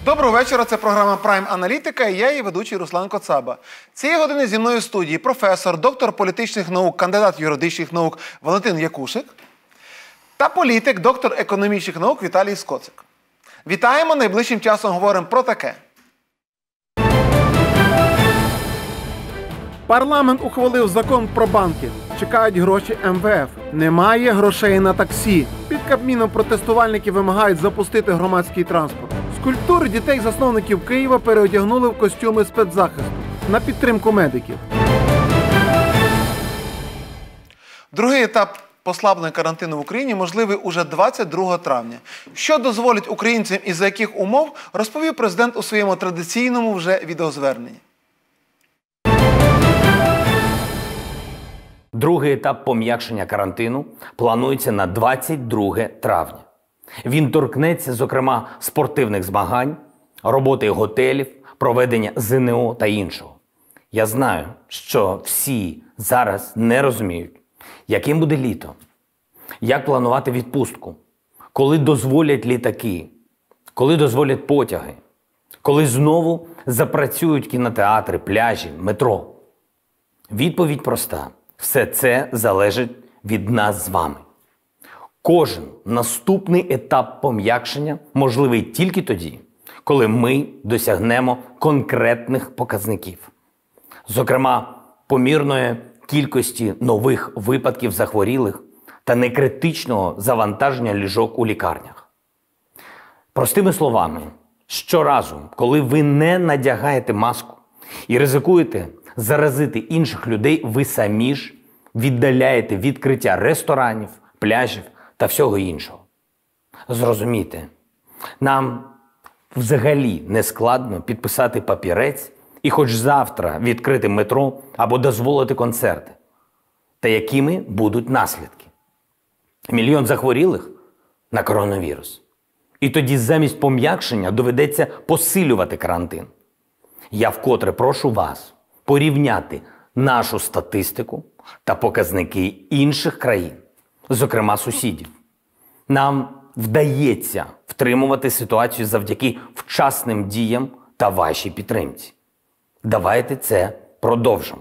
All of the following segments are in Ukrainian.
Доброго вечора, це програма «Прайм Аналітика» і я її ведучий Руслан Коцаба. Цієї години зі мною в студії професор, доктор політичних наук, кандидат юридичних наук Валентин Якушик та політик, доктор економічних наук Віталій Скоцик. Вітаємо, найближчим часом говоримо про таке. Парламент ухвалив закон про банки. Чекають гроші МВФ. Немає грошей на таксі. Під Кабміном протестувальники вимагають запустити громадський транспорт. Скульптури дітей-засновників Києва переодягнули в костюми спецзахисту на підтримку медиків. Другий етап послаблення карантину в Україні можливий уже 22 травня. Що дозволить українцям і за яких умов, розповів президент у своєму традиційному вже відеозверненні. Другий етап пом'якшення карантину планується на 22 травня. Він торкнеться, зокрема, спортивних змагань, роботи готелів, проведення ЗНО та іншого. Я знаю, що всі зараз не розуміють, яким буде літо, як планувати відпустку, коли дозволять літаки, коли дозволять потяги, коли знову запрацюють кінотеатри, пляжі, метро. Відповідь проста. Все це залежить від нас з вами. Кожен наступний етап пом'якшення можливий тільки тоді, коли ми досягнемо конкретних показників. Зокрема, помірної кількості нових випадків захворілих та некритичного завантаження ліжок у лікарнях. Простими словами, щоразу, коли ви не надягаєте маску і ризикуєте заразити інших людей, ви самі ж віддаляєте відкриття ресторанів, пляжів та всього іншого. Зрозумійте, нам взагалі не складно підписати папірець і хоч завтра відкрити метро або дозволити концерти. Та якими будуть наслідки? 1 мільйон захворілих на коронавірус. І тоді замість пом'якшення доведеться посилювати карантин. Я вкотре прошу вас порівняти нашу статистику та показники інших країн, зокрема сусідів. Нам вдається втримувати ситуацію завдяки вчасним діям та вашій підтримці. Давайте це продовжимо.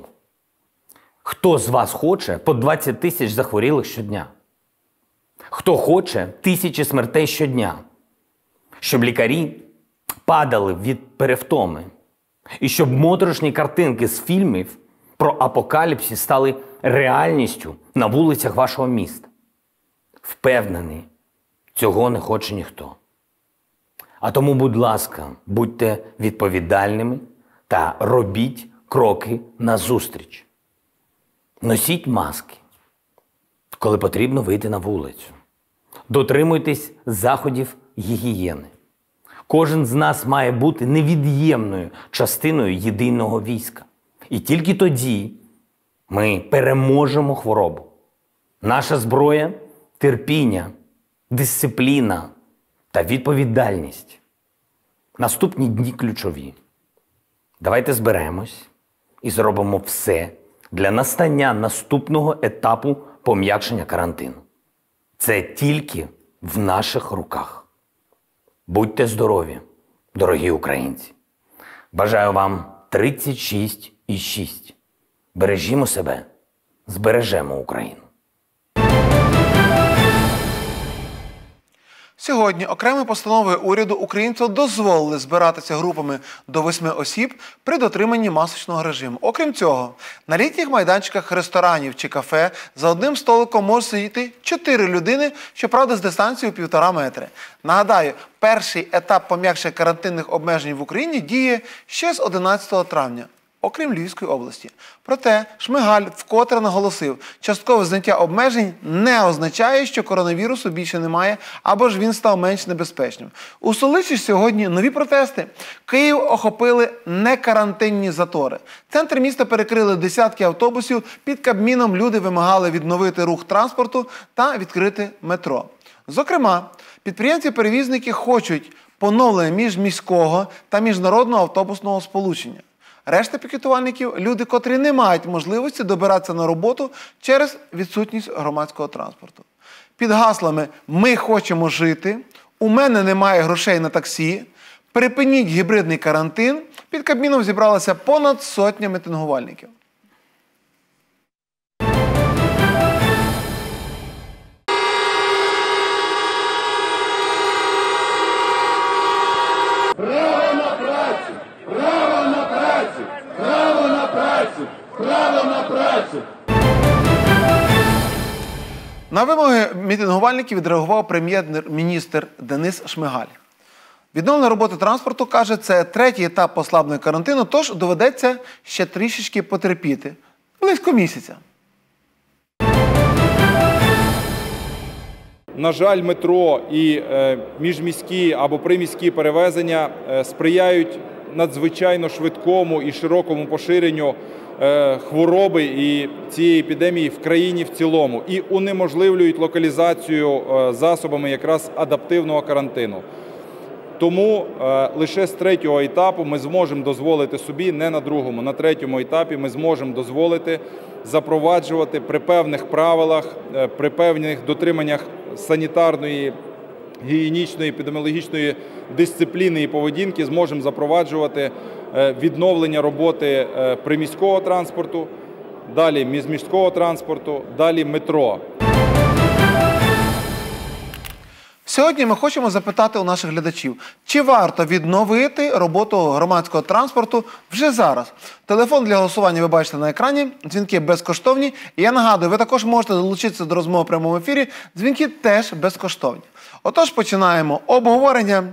Хто з вас хоче по 20 тисяч захворілих щодня? Хто хоче тисячі смертей щодня? Щоб лікарі падали від перевтоми? І щоб моторошні картинки з фільмів про апокаліпсис стали реальністю на вулицях вашого міста? Впевнений, цього не хоче ніхто. А тому, будь ласка, будьте відповідальними та робіть кроки назустріч. Носіть маски, коли потрібно вийти на вулицю. Дотримуйтесь заходів гігієни. Кожен з нас має бути невід'ємною частиною єдиного війська. І тільки тоді ми переможемо хворобу. Наша зброя – терпіння, дисципліна та відповідальність. Наступні дні ключові. Давайте зберемось і зробимо все для настання наступного етапу пом'якшення карантину. Це тільки в наших руках. Будьте здорові, дорогі українці. Бажаю вам 36,6. Бережімо себе, збережемо Україну. Сьогодні окремою постановою уряду українцям дозволили збиратися групами до 8 осіб при дотриманні масочного режиму. Окрім цього, на літніх майданчиках ресторанів чи кафе за одним столиком можуть сидіти 4 людини, щоправда з дистанцією 1,5 метри. Нагадаю, перший етап пом'якшення карантинних обмежень в Україні діє ще з 11 травня. Окрім Львівської області. Проте Шмигаль вкотре наголосив, часткове зняття обмежень не означає, що коронавірусу більше немає, або ж він став менш небезпечним. У столиці сьогодні нові протести. Київ охопили некарантинні затори. Центр міста перекрили десятки автобусів, під Кабміном люди вимагали відновити рух транспорту та відкрити метро. Зокрема, підприємці-перевізники хочуть поновлення міжміського та міжнародного автобусного сполучення. Решта пікетувальників – люди, котрі не мають можливості добиратися на роботу через відсутність громадського транспорту. Під гаслами «Ми хочемо жити», «У мене немає грошей на таксі», Припиніть гібридний карантин. Під Кабміном зібралося понад сотня мітингувальників. Право на працю! Право на працю! Право на працю! Право на працю! На вимоги мітингувальників відреагував прем'єр-міністр Денис Шмигаль. Відновлення роботи транспорту, каже, це третій етап послабленого карантину, тож доведеться ще трішечки потерпіти. Близько місяця. На жаль, метро і міжміські або приміські перевезення сприяють надзвичайно швидкому і широкому поширенню хвороби і цієї епідемії в країні в цілому і унеможливлюють локалізацію засобами якраз адаптивного карантину. Тому лише з третього етапу ми зможемо дозволити собі, не на другому, на третьому етапі ми зможемо дозволити запроваджувати при певних правилах, при певних дотриманнях санітарної, гігієнічної, епідеміологічної дисципліни і поведінки, зможемо запроваджувати відновлення роботи приміського транспорту, далі міжміського транспорту, далі метро. Сьогодні ми хочемо запитати у наших глядачів, чи варто відновити роботу громадського транспорту вже зараз. Телефон для голосування ви бачите на екрані, дзвінки безкоштовні. І я нагадую, ви також можете долучитися до розмови в прямому ефірі, дзвінки теж безкоштовні. Отож, починаємо обговорення.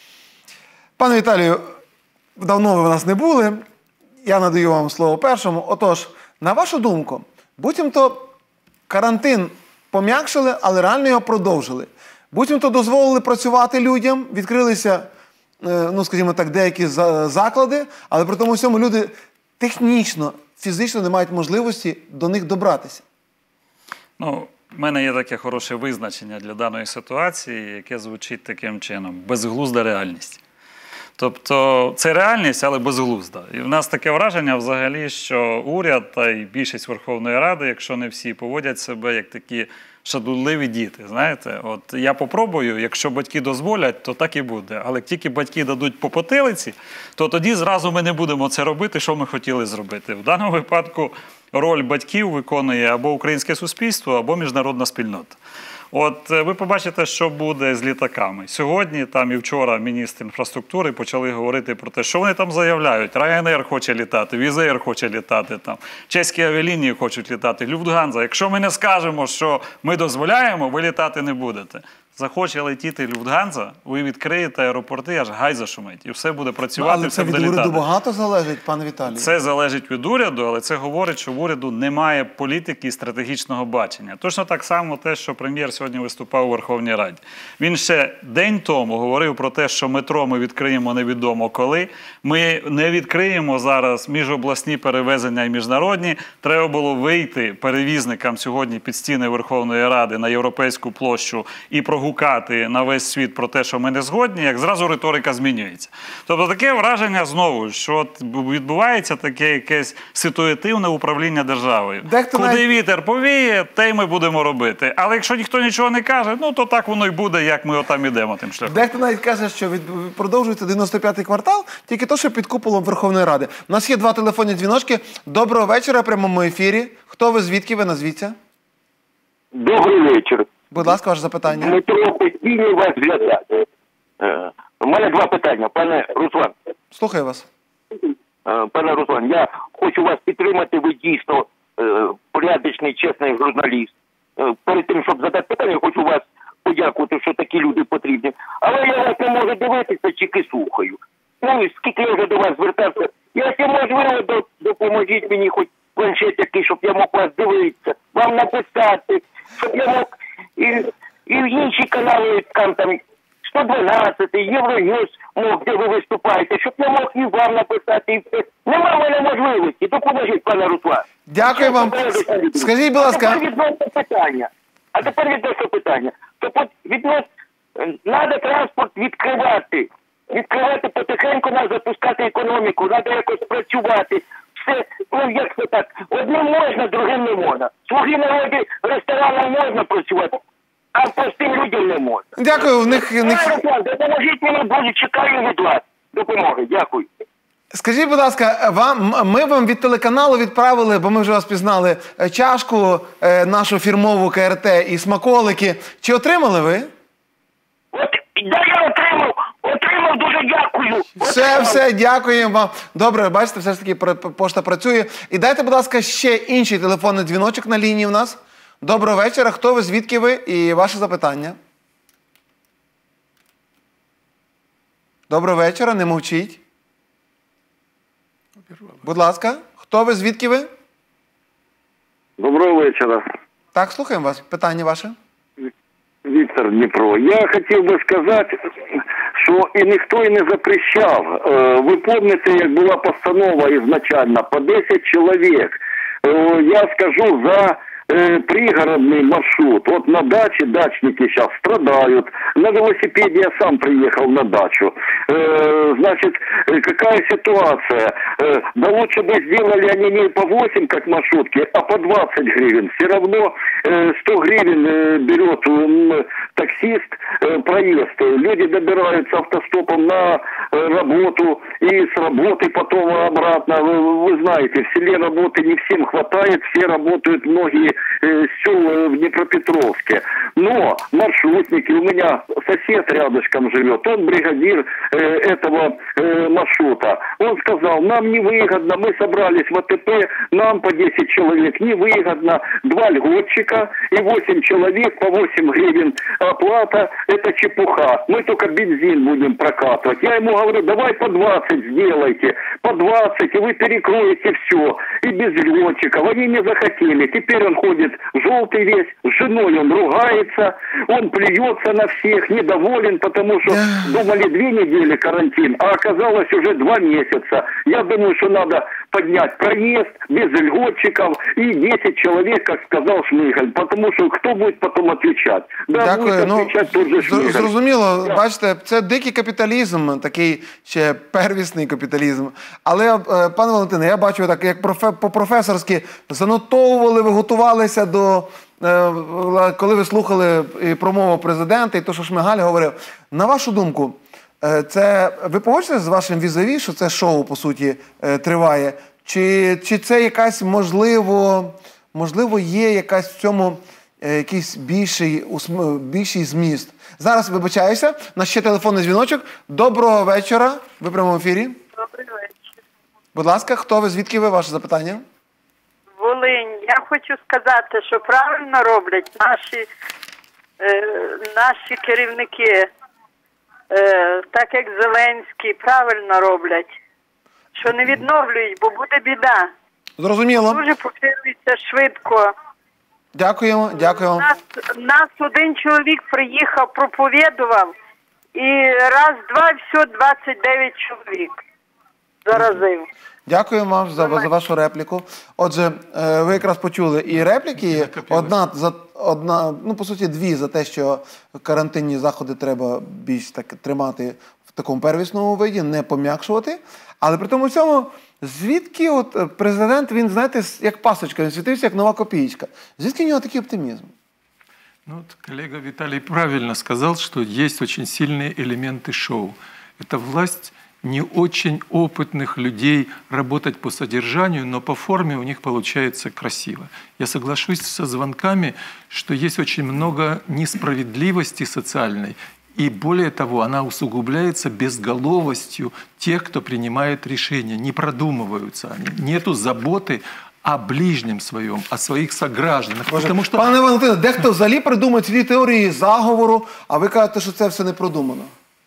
Пане Віталію, давно ви у нас не були, я надаю вам слово першому. Отож, на вашу думку, буцімто карантин пом'якшили, але реально його продовжили. Буцімто дозволили працювати людям, відкрилися, ну, скажімо так, деякі заклади, але при тому всьому люди технічно, фізично не мають можливості до них добратися. Ну, в мене є таке хороше визначення для даної ситуації, яке звучить таким чином – безглузда реальність. Тобто це реальність, але безглузда. І в нас таке враження взагалі, що уряд та й більшість Верховної Ради, якщо не всі, поводять себе як такі шанобливі діти, знаєте. От я попробую, якщо батьки дозволять, то так і буде. Але як тільки батьки дадуть по потилиці, то тоді зразу ми не будемо це робити, що ми хотіли зробити. В даному випадку роль батьків виконує або українське суспільство, або міжнародна спільнота. От ви побачите, що буде з літаками. Сьогодні там і вчора міністр інфраструктури почали говорити про те, що вони там заявляють. Ryanair хоче літати, Wizz Air хоче літати, там, чеські авіалінії хочуть літати, Люфтганза. Якщо ми не скажемо, що ми дозволяємо, ви літати не будете. Захоче летіти Люфтганза, ви відкриєте аеропорти, аж гай зашумить. І все буде працювати, але все буде літати. Але це від уряду літати. багато залежить, пане Віталію? Це залежить від уряду, але це говорить, що в уряду немає політики і стратегічного бачення. Точно так само те, що прем'єр сьогодні виступав у Верховній Раді. Він ще день тому говорив про те, що метро ми відкриємо невідомо коли. Ми не відкриємо зараз міжобласні перевезення і міжнародні. Треба було вийти перевізникам сьогодні під стіни Верховної Ради на Європейську площу і прогукати на весь світ про те, що ми не згодні, як зразу риторика змінюється. Тобто таке враження знову, що відбувається таке якесь ситуативне управління державою. Куди вітер повіє, те й ми будемо робити. Але якщо ніхто нічого не каже, ну то так воно й буде, як ми отам ідемо тим шляхом. Дехто навіть каже, що продовжується 95-й квартал, тільки то, що під куполом Верховної Ради. У нас є два телефонні дзвіночки. Доброго вечора, в прямому ефірі. Хто ви, звідки ви, назвіться? Добрий вечір. Будь ласка, ваше запитання. Дмитро, постійно вас глядати. У мене два питання. Пане Руслан, Слухаю вас. я хочу вас підтримати. Ви дійсно порядочний, чесний журналіст. Перед тим, щоб задати питання, хочу вас подякувати, що такі люди потрібні. Але я вас не можу дивитися, тільки слухаю. Ну, і скільки я вже до вас звертався. Якщо можливо, допоможіть мені хоч планшет який, щоб я мог вас дивитися, вам написати, щоб я мог і в інші канали, там 112, Євроньюз, де ви виступаєте, щоб я мог і вам написати, і все. Нема в мене можливості. Допоможіть, пане Руслан. Дякую вам. Скажіть, будь ласка. А тепер відносно питання. Тобто треба транспорт відкривати. Відкривати потихеньку, треба запускати економіку, треба якось працювати. Все, ну як це так, одним можна, другим не можна. Слуги народу ресторанам можна працювати, а простим людям не можна. Дякую, в них... Допоможіть мені, буду, чекаю від вас. допомоги. Дякую. Скажіть, будь ласка, ми вам від телеканалу відправили, бо ми вже вас пізнали, чашку нашу фірмову КРТ і смаколики. Чи отримали ви? От, да, я отримав, дуже дякую. Все, дякуємо вам. Добре, бачите, все ж таки пошта працює. І дайте, будь ласка, ще інший телефонний дзвіночок на лінії в нас. Доброго вечора. Хто ви, звідки ви і ваше запитання? Доброго вечора, не мовчіть. Будь ласка, хто ви, звідки ви? Доброго вечора. Так, слухаємо вас. Питання ваше. Віктор, Дніпро. Я хотів би сказати, що і ніхто і не запрещав. Ви пам'ятаєте, як була постанова ізначально по 10 чоловік. Я скажу за пригородный маршрут. Вот на даче дачники сейчас страдают. На велосипеде я сам приехал на дачу. Значит, какая ситуация? Да лучше бы сделали они не по 8, как маршрутки, а по 20 гривен. Все равно 100 гривен берет таксист проезд. Люди добираются автостопом на работу и с работы потом обратно. Вы знаете, в селе работы не всем хватает, все работают, многие сел в Днепропетровске. Но маршрутники, у меня сосед рядышком живет, он бригадир этого маршрута. Он сказал, нам невыгодно, мы собрались в АТП, нам по 10 человек невыгодно, 2 льготчика и 8 человек по 8 гривен оплата, это чепуха. Мы только бензин будем прокатывать. Я ему говорю, давай по 20 сделайте, по 20, и вы перекроете все. И без льготчиков. Они не захотели. Теперь он ходит желтый весь, с женой он ругается, он плюется на всех, недоволен, потому что думали 2 недели карантин, а оказалось уже 2 месяца. Я думаю, что надо поднять проезд без льготчиков и 10 человек, как сказал Шмигаль, потому что кто будет потом отвечать? Да, будет отвечать тот же Шмигаль. Зрозуміло, бачите, це дикий капіталізм, такий ще первісний капіталізм. Але, пане Валентине, я бачу, так як по-професорськи занотовували, ви готувалися до, коли ви слухали промову президента і то, що Шмигаль говорив. На вашу думку, це ви погоджуєтеся з вашим візаві, що це шоу, по суті, триває? Чи це якась, можливо, є якась в цьому якийсь більший зміст? Зараз, вибачаюся, у нас ще телефонний дзвіночок. Доброго вечора, ви в прямому ефірі. Добрий вечір. Будь ласка, хто ви, звідки ви, ваше запитання? Волинь. Я хочу сказати, що правильно роблять наші керівники, так як Зеленський, правильно роблять, що не відновлюють, бо буде біда. Зрозуміло. Дуже поширюється швидко. Дякуємо. Нас один чоловік приїхав, проповідував, і раз-два, все, 29 чоловік заразив. Дякуємо вам за вашу репліку. Отже, ви якраз почули і репліки, одна, по суті, 2 за те, що карантинні заходи треба більш так тримати в такому первісному виді, не пом'якшувати. Але при тому всьому, звідки от президент, він, знаєте, як пасочка, він світився, як нова копієчка. Звідки у нього такий оптимізм? Ну, вот коллега Виталий правильно сказал, что есть очень сильные элементы шоу. Это власть не очень опытных людей работать по содержанию, но по форме у них получается красиво. Я соглашусь со звонками, что есть очень много несправедливости социальной, и более того, она усугубляется безголовостью тех, кто принимает решения, не продумываются они, нету заботы о ближнем своем, о своїх согражданах. Потому что... Пане Валентине, дехто взагалі придумає цілі теорії заговору, а ви кажете, що це все не продумано.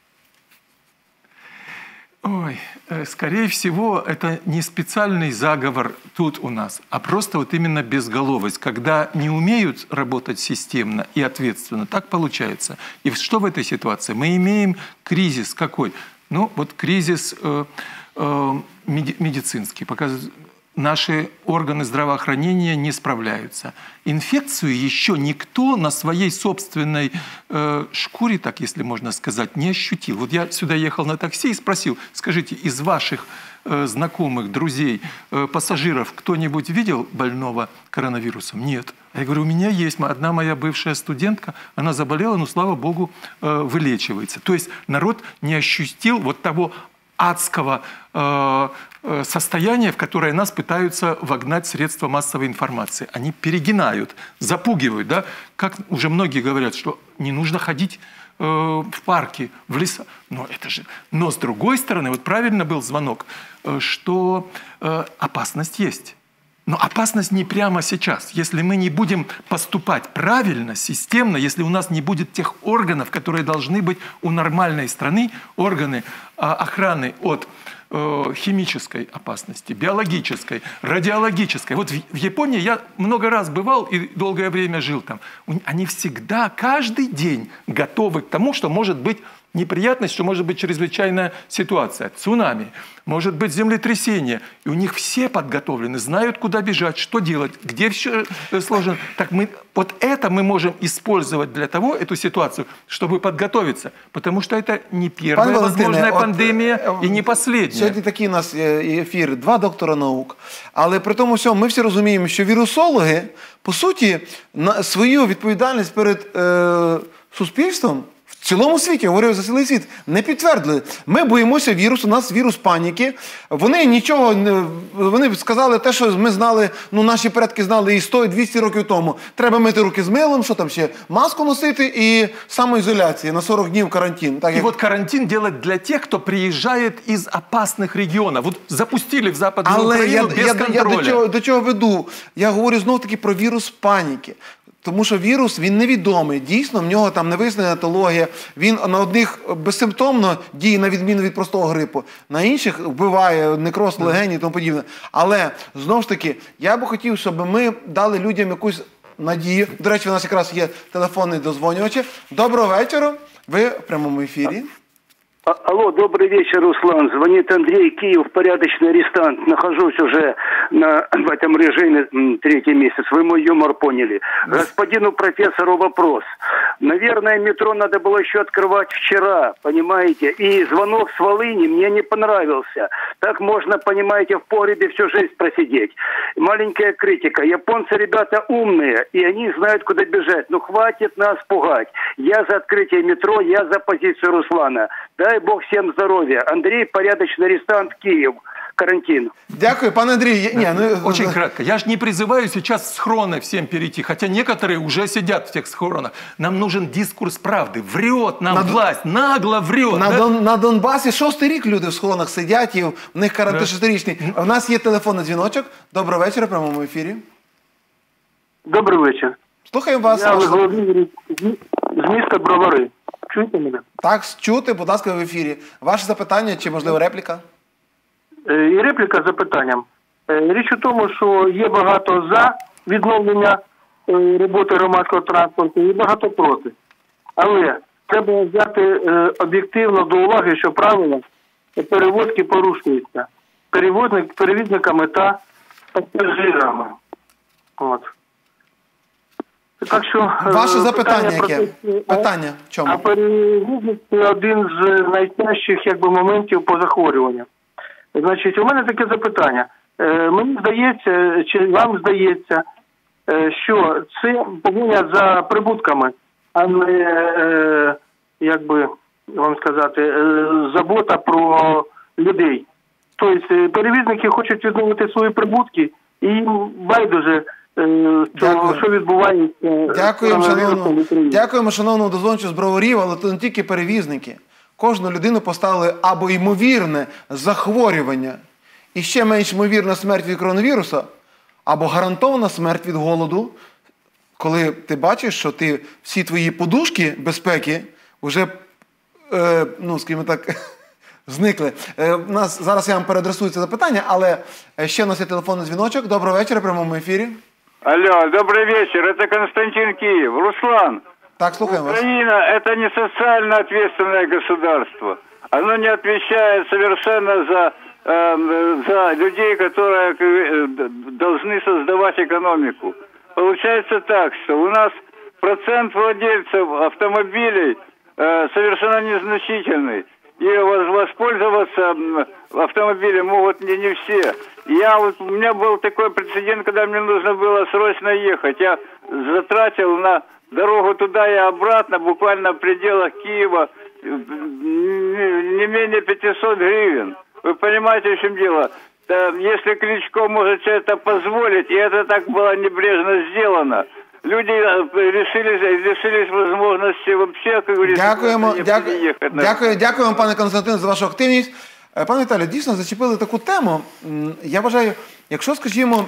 Ой, скорее всего, это не специальный заговор тут у нас, а просто вот именно безголовость, когда не умеют работать системно и ответственно, так получается. И что в этой ситуации? Мы имеем кризис какой? Ну, вот кризис медицинский, показывает. Наши органы здравоохранения не справляются. Инфекцию еще никто на своей собственной шкуре, так если можно сказать, не ощутил. Вот я сюда ехал на такси и спросил, скажите, из ваших знакомых, друзей, пассажиров кто-нибудь видел больного коронавирусом? Нет. Я говорю, у меня есть. Одна моя бывшая студентка, она заболела, но, слава богу, вылечивается. То есть народ не ощутил вот того адского состояния, в которое нас пытаются вогнать средства массовой информации. Они перегинают, запугивают. Да? Как уже многие говорят, что не нужно ходить в парки, в леса. Но с другой стороны, вот правильно был звонок, что опасность есть. Но опасность не прямо сейчас. Если мы не будем поступать правильно, системно, если у нас не будет тех органов, которые должны быть у нормальной страны, органы охраны от химической опасности, биологической, радиологической. Вот в Японии я много раз бывал и долгое время жил там. Они всегда, каждый день готовы к тому, что может быть неприятность, что может быть чрезвычайная ситуация, цунами, может быть землетрясение. И у них все подготовлены, знают, куда бежать, что делать, где все сложено. Так вот это мы можем использовать для того, эту ситуацию, чтобы подготовиться. Потому что это не первая возможная пандемія і не последня. Сьогодні такий у нас ефір, 2 доктора наук. Але при тому всьому ми всі розуміємо, що вірусологи, по суті, свою відповідальність перед суспільством в цілому світі, я говорю за цілий світ, не підтвердили. Ми боїмося вірусу, у нас вірус паніки. Вони нічого, вони сказали те, що ми знали, наші предки знали і 100, і 200 років тому. Треба мити руки з милом, що там ще, маску носити і самоізоляція, на 40 днів карантин. Так, вот карантин делать для тех, кто приезжает из опасных регионов. Вот запустили в Западную Украину без контроля. Я до чого веду? Я говорю знов-таки про вірус паніки. Тому що вірус, він невідомий. Дійсно, в нього там не вияснена етологія. Він на одних безсимптомно діє на відміну від простого грипу. На інших вбиває некроз легені і тому подібне. Але, знову ж таки, я би хотів, щоб ми дали людям якусь надію. До речі, у нас якраз є телефонний дозвонювач. Доброго вечора. Ви в прямому ефірі. Алло, добрый вечер, Руслан. Звонит Андрей, Киев, порядочный арестант. Нахожусь уже в этом режиме 3-й месяц. Вы мой юмор поняли. Господину профессору вопрос. Наверное, метро надо было еще открывать вчера, понимаете? И звонок с Волыни мне не понравился. Так можно, понимаете, в погребе всю жизнь просидеть. Маленькая критика. Японцы ребята умные, и они знают, куда бежать. Ну, хватит нас пугать. Я за открытие метро, я за позицию Руслана. Дай Бог всем здоровья. Андрей, порядочный арестант, Киев. Карантин. Дякую, пан Андрій. Очень кратко. Я же не призываю сейчас в схроны всем перейти, хотя некоторые уже сидят в тех схронах. Нам нужен дискурс правды. Врет нам власть, нагло врет. На Донбасі 6-й рік люди в схронах сидять, і в них карантин 6-річний. У нас є телефонний дзвіночок. Доброго вечора, в прямому ефірі. Добрий вечір. Слухаємо вас. Я Володимир з міста Бровари. Чуєте мене? Так, чути, будь ласка, в ефірі. Ваше запитання чи, можливо, репліка? І репліка з запитанням. Річ у тому, що є багато за відновлення роботи громадського транспорту і багато проти. Але треба взяти об'єктивно до уваги, що правила перевозки порушуються перевізниками та пасажирами. От. Так що, ваше запитання яке? Питання в чому? А перевізник – це один з найтяжчих моментів по захворюванню. Значить, у мене таке запитання. Мені здається, чи вам здається, що це погоня за прибутками, а не, як би вам сказати, забота про людей. Тобто перевізники хочуть відновити свої прибутки і їм байдуже, що відбувається. Дякуємо, шановному дозвончу з Броварів, але то не тільки перевізники. Кожну людину поставили або ймовірне захворювання, і ще менш ймовірна смерть від коронавіруса, або гарантована смерть від голоду, коли ти бачиш, що ти всі твої подушки безпеки вже, скажімо так, зникли. Зараз я вам переадресую це запитання, але ще у нас є телефонний дзвіночок. Доброго вечора, в прямому ефірі. Алло, добрый вечер, это Константин Киев. Руслан, так, слухаем вас. Украина – это не социально ответственное государство. Оно не отвечает совершенно за людей, которые должны создавать экономику. Получается так, что у нас процент владельцев автомобилей совершенно незначительный. И воспользоваться автомобилем могут не все. У меня был такой прецедент, когда мне нужно было срочно ехать. Я затратил на дорогу туда и обратно, буквально в пределах Киева, не менее 500 гривен. Вы понимаете, в чем дело? Если Кличко может себе это позволить, и это так было небрежно сделано, люди лишились можливості вообще, як говориться, Дякуємо, пане Константин, за вашу активність. Пане Віталію, дійсно зачепили таку тему. Я вважаю, якщо, скажімо,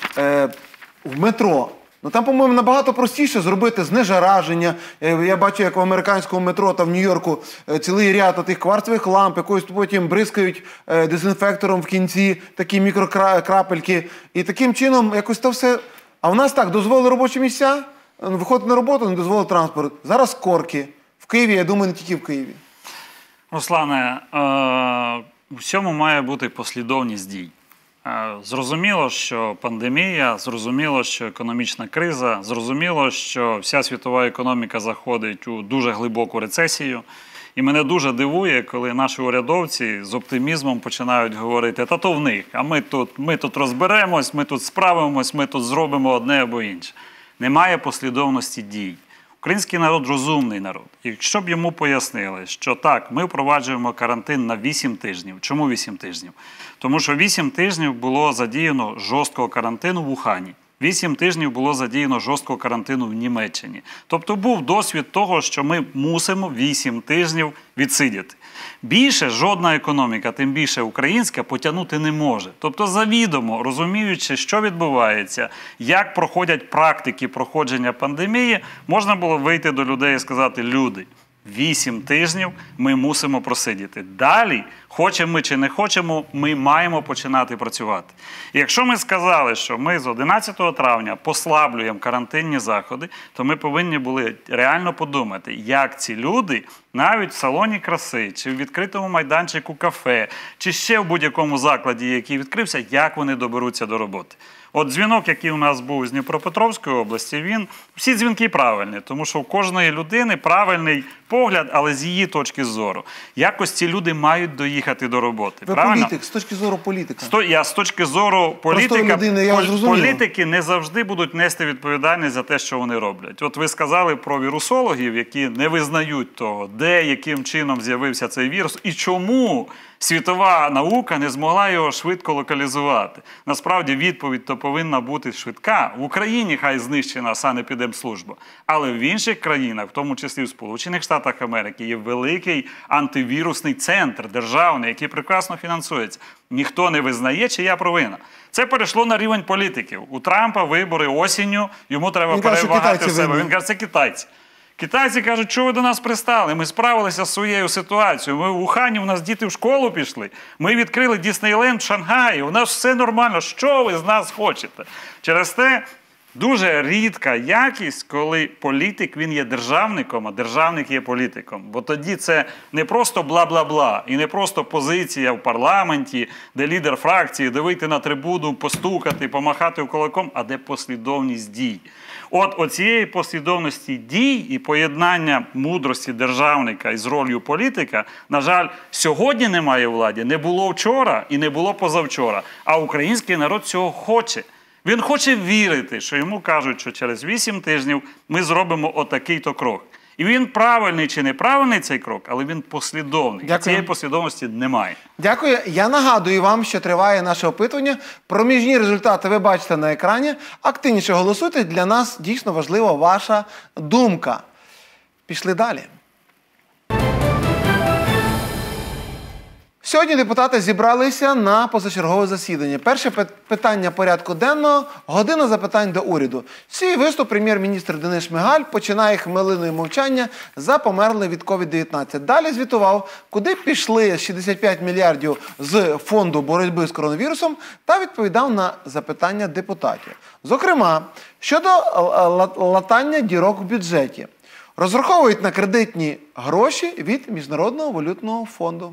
в метро, ну там, по-моєму, набагато простіше зробити знежараження. Я бачу, як в американському метро та в Нью-Йорку цілий ряд тих кварцевих ламп, якось потім бризкають дезінфектором в кінці, такі мікрокрапельки. І таким чином якось то все... А в нас так, дозволили робочі місця, виходити на роботу, не дозволили транспорт. Зараз корки. В Києві, я думаю, не тільки в Києві. Руслане, у всьому має бути послідовність дій. Зрозуміло, що пандемія, зрозуміло, що економічна криза, зрозуміло, що вся світова економіка заходить у дуже глибоку рецесію. І мене дуже дивує, коли наші урядовці з оптимізмом починають говорити, та то в них, а ми тут розберемось, ми тут справимось, ми тут зробимо одне або інше. Немає послідовності дій. Український народ – розумний народ. І якщо б йому пояснили, що так, ми впроваджуємо карантин на 8 тижнів. Чому 8 тижнів? Тому що 8 тижнів було задіяно жорсткого карантину в Ухані. 8 тижнів було задіяно жорсткого карантину в Німеччині. Тобто був досвід того, що ми мусимо 8 тижнів відсидіти. Більше жодна економіка, тим більше українська, потягнути не може. Тобто завідомо, розуміючи, що відбувається, як проходять практики проходження пандемії, можна було вийти до людей і сказати, люди, 8 тижнів ми мусимо просидіти. Далі, хочемо ми чи не хочемо, ми маємо починати працювати. І якщо ми сказали, що ми з 11 травня послаблюємо карантинні заходи, то ми повинні були реально подумати, як ці люди навіть в салоні краси, чи в відкритому майданчику кафе, чи ще в будь-якому закладі, який відкрився, як вони доберуться до роботи. От дзвінок, який у нас був з Дніпропетровської області, всі дзвінки правильні, тому що у кожної людини правильний погляд, але з її точки зору. Якось ці люди мають доїхати до роботи. Ви правильно? Політик, з точки зору політика. Я з точки зору політика, політики не завжди будуть нести відповідальність за те, що вони роблять. От ви сказали про вірусологів, які не визнають того, де, яким чином з'явився цей вірус і чому світова наука не змогла його швидко локалізувати. Насправді відповідь то повинна бути швидка. В Україні хай знищена санепідемслужба, але в інших країнах, в тому числі в Сполучених Штатах Америки, є великий антивірусний центр державний, який прекрасно фінансується. Ніхто не визнає, чия провина. Це перейшло на рівень політиків. У Трампа вибори осінню, йому треба перевагати в себе. Він каже, це китайці. Китайці кажуть, що ви до нас пристали, ми справилися з своєю ситуацією, ми в Ухані, у нас діти в школу пішли, ми відкрили Діснейленд в Шанghаї, у нас все нормально, що ви з нас хочете? Через те дуже рідка якість, коли політик, він є державником, а державник є політиком. Бо тоді це не просто бла-бла-бла, і не просто позиція в парламенті, де лідер фракції, де вийти на трибуну, постукати, помахати кулаком, а де послідовність дій. От оцієї послідовності дій і поєднання мудрості державника із ролью політика, на жаль, сьогодні немає у владі, не було вчора і не було позавчора. А український народ цього хоче. Він хоче вірити, що йому кажуть, що через 8 тижнів ми зробимо отакий-то крок. І він правильний чи неправильний цей крок, але він послідовний. Дякую. Цієї послідовності немає. Дякую. Я нагадую вам, що триває наше опитування. Проміжні результати ви бачите на екрані. Активніше голосуйте. Для нас дійсно важлива ваша думка. Пішли далі. Сьогодні депутати зібралися на позачергове засідання. Перше питання порядку денного – година запитань до уряду. Свій виступ прем'єр-міністр Денис Шмигаль починає хвилиною мовчання за померлих від COVID-19. Далі звітував, куди пішли 65 мільярдів з фонду боротьби з коронавірусом та відповідав на запитання депутатів. Зокрема, щодо латання дірок в бюджеті. Розраховують на кредитні гроші від Міжнародного валютного фонду.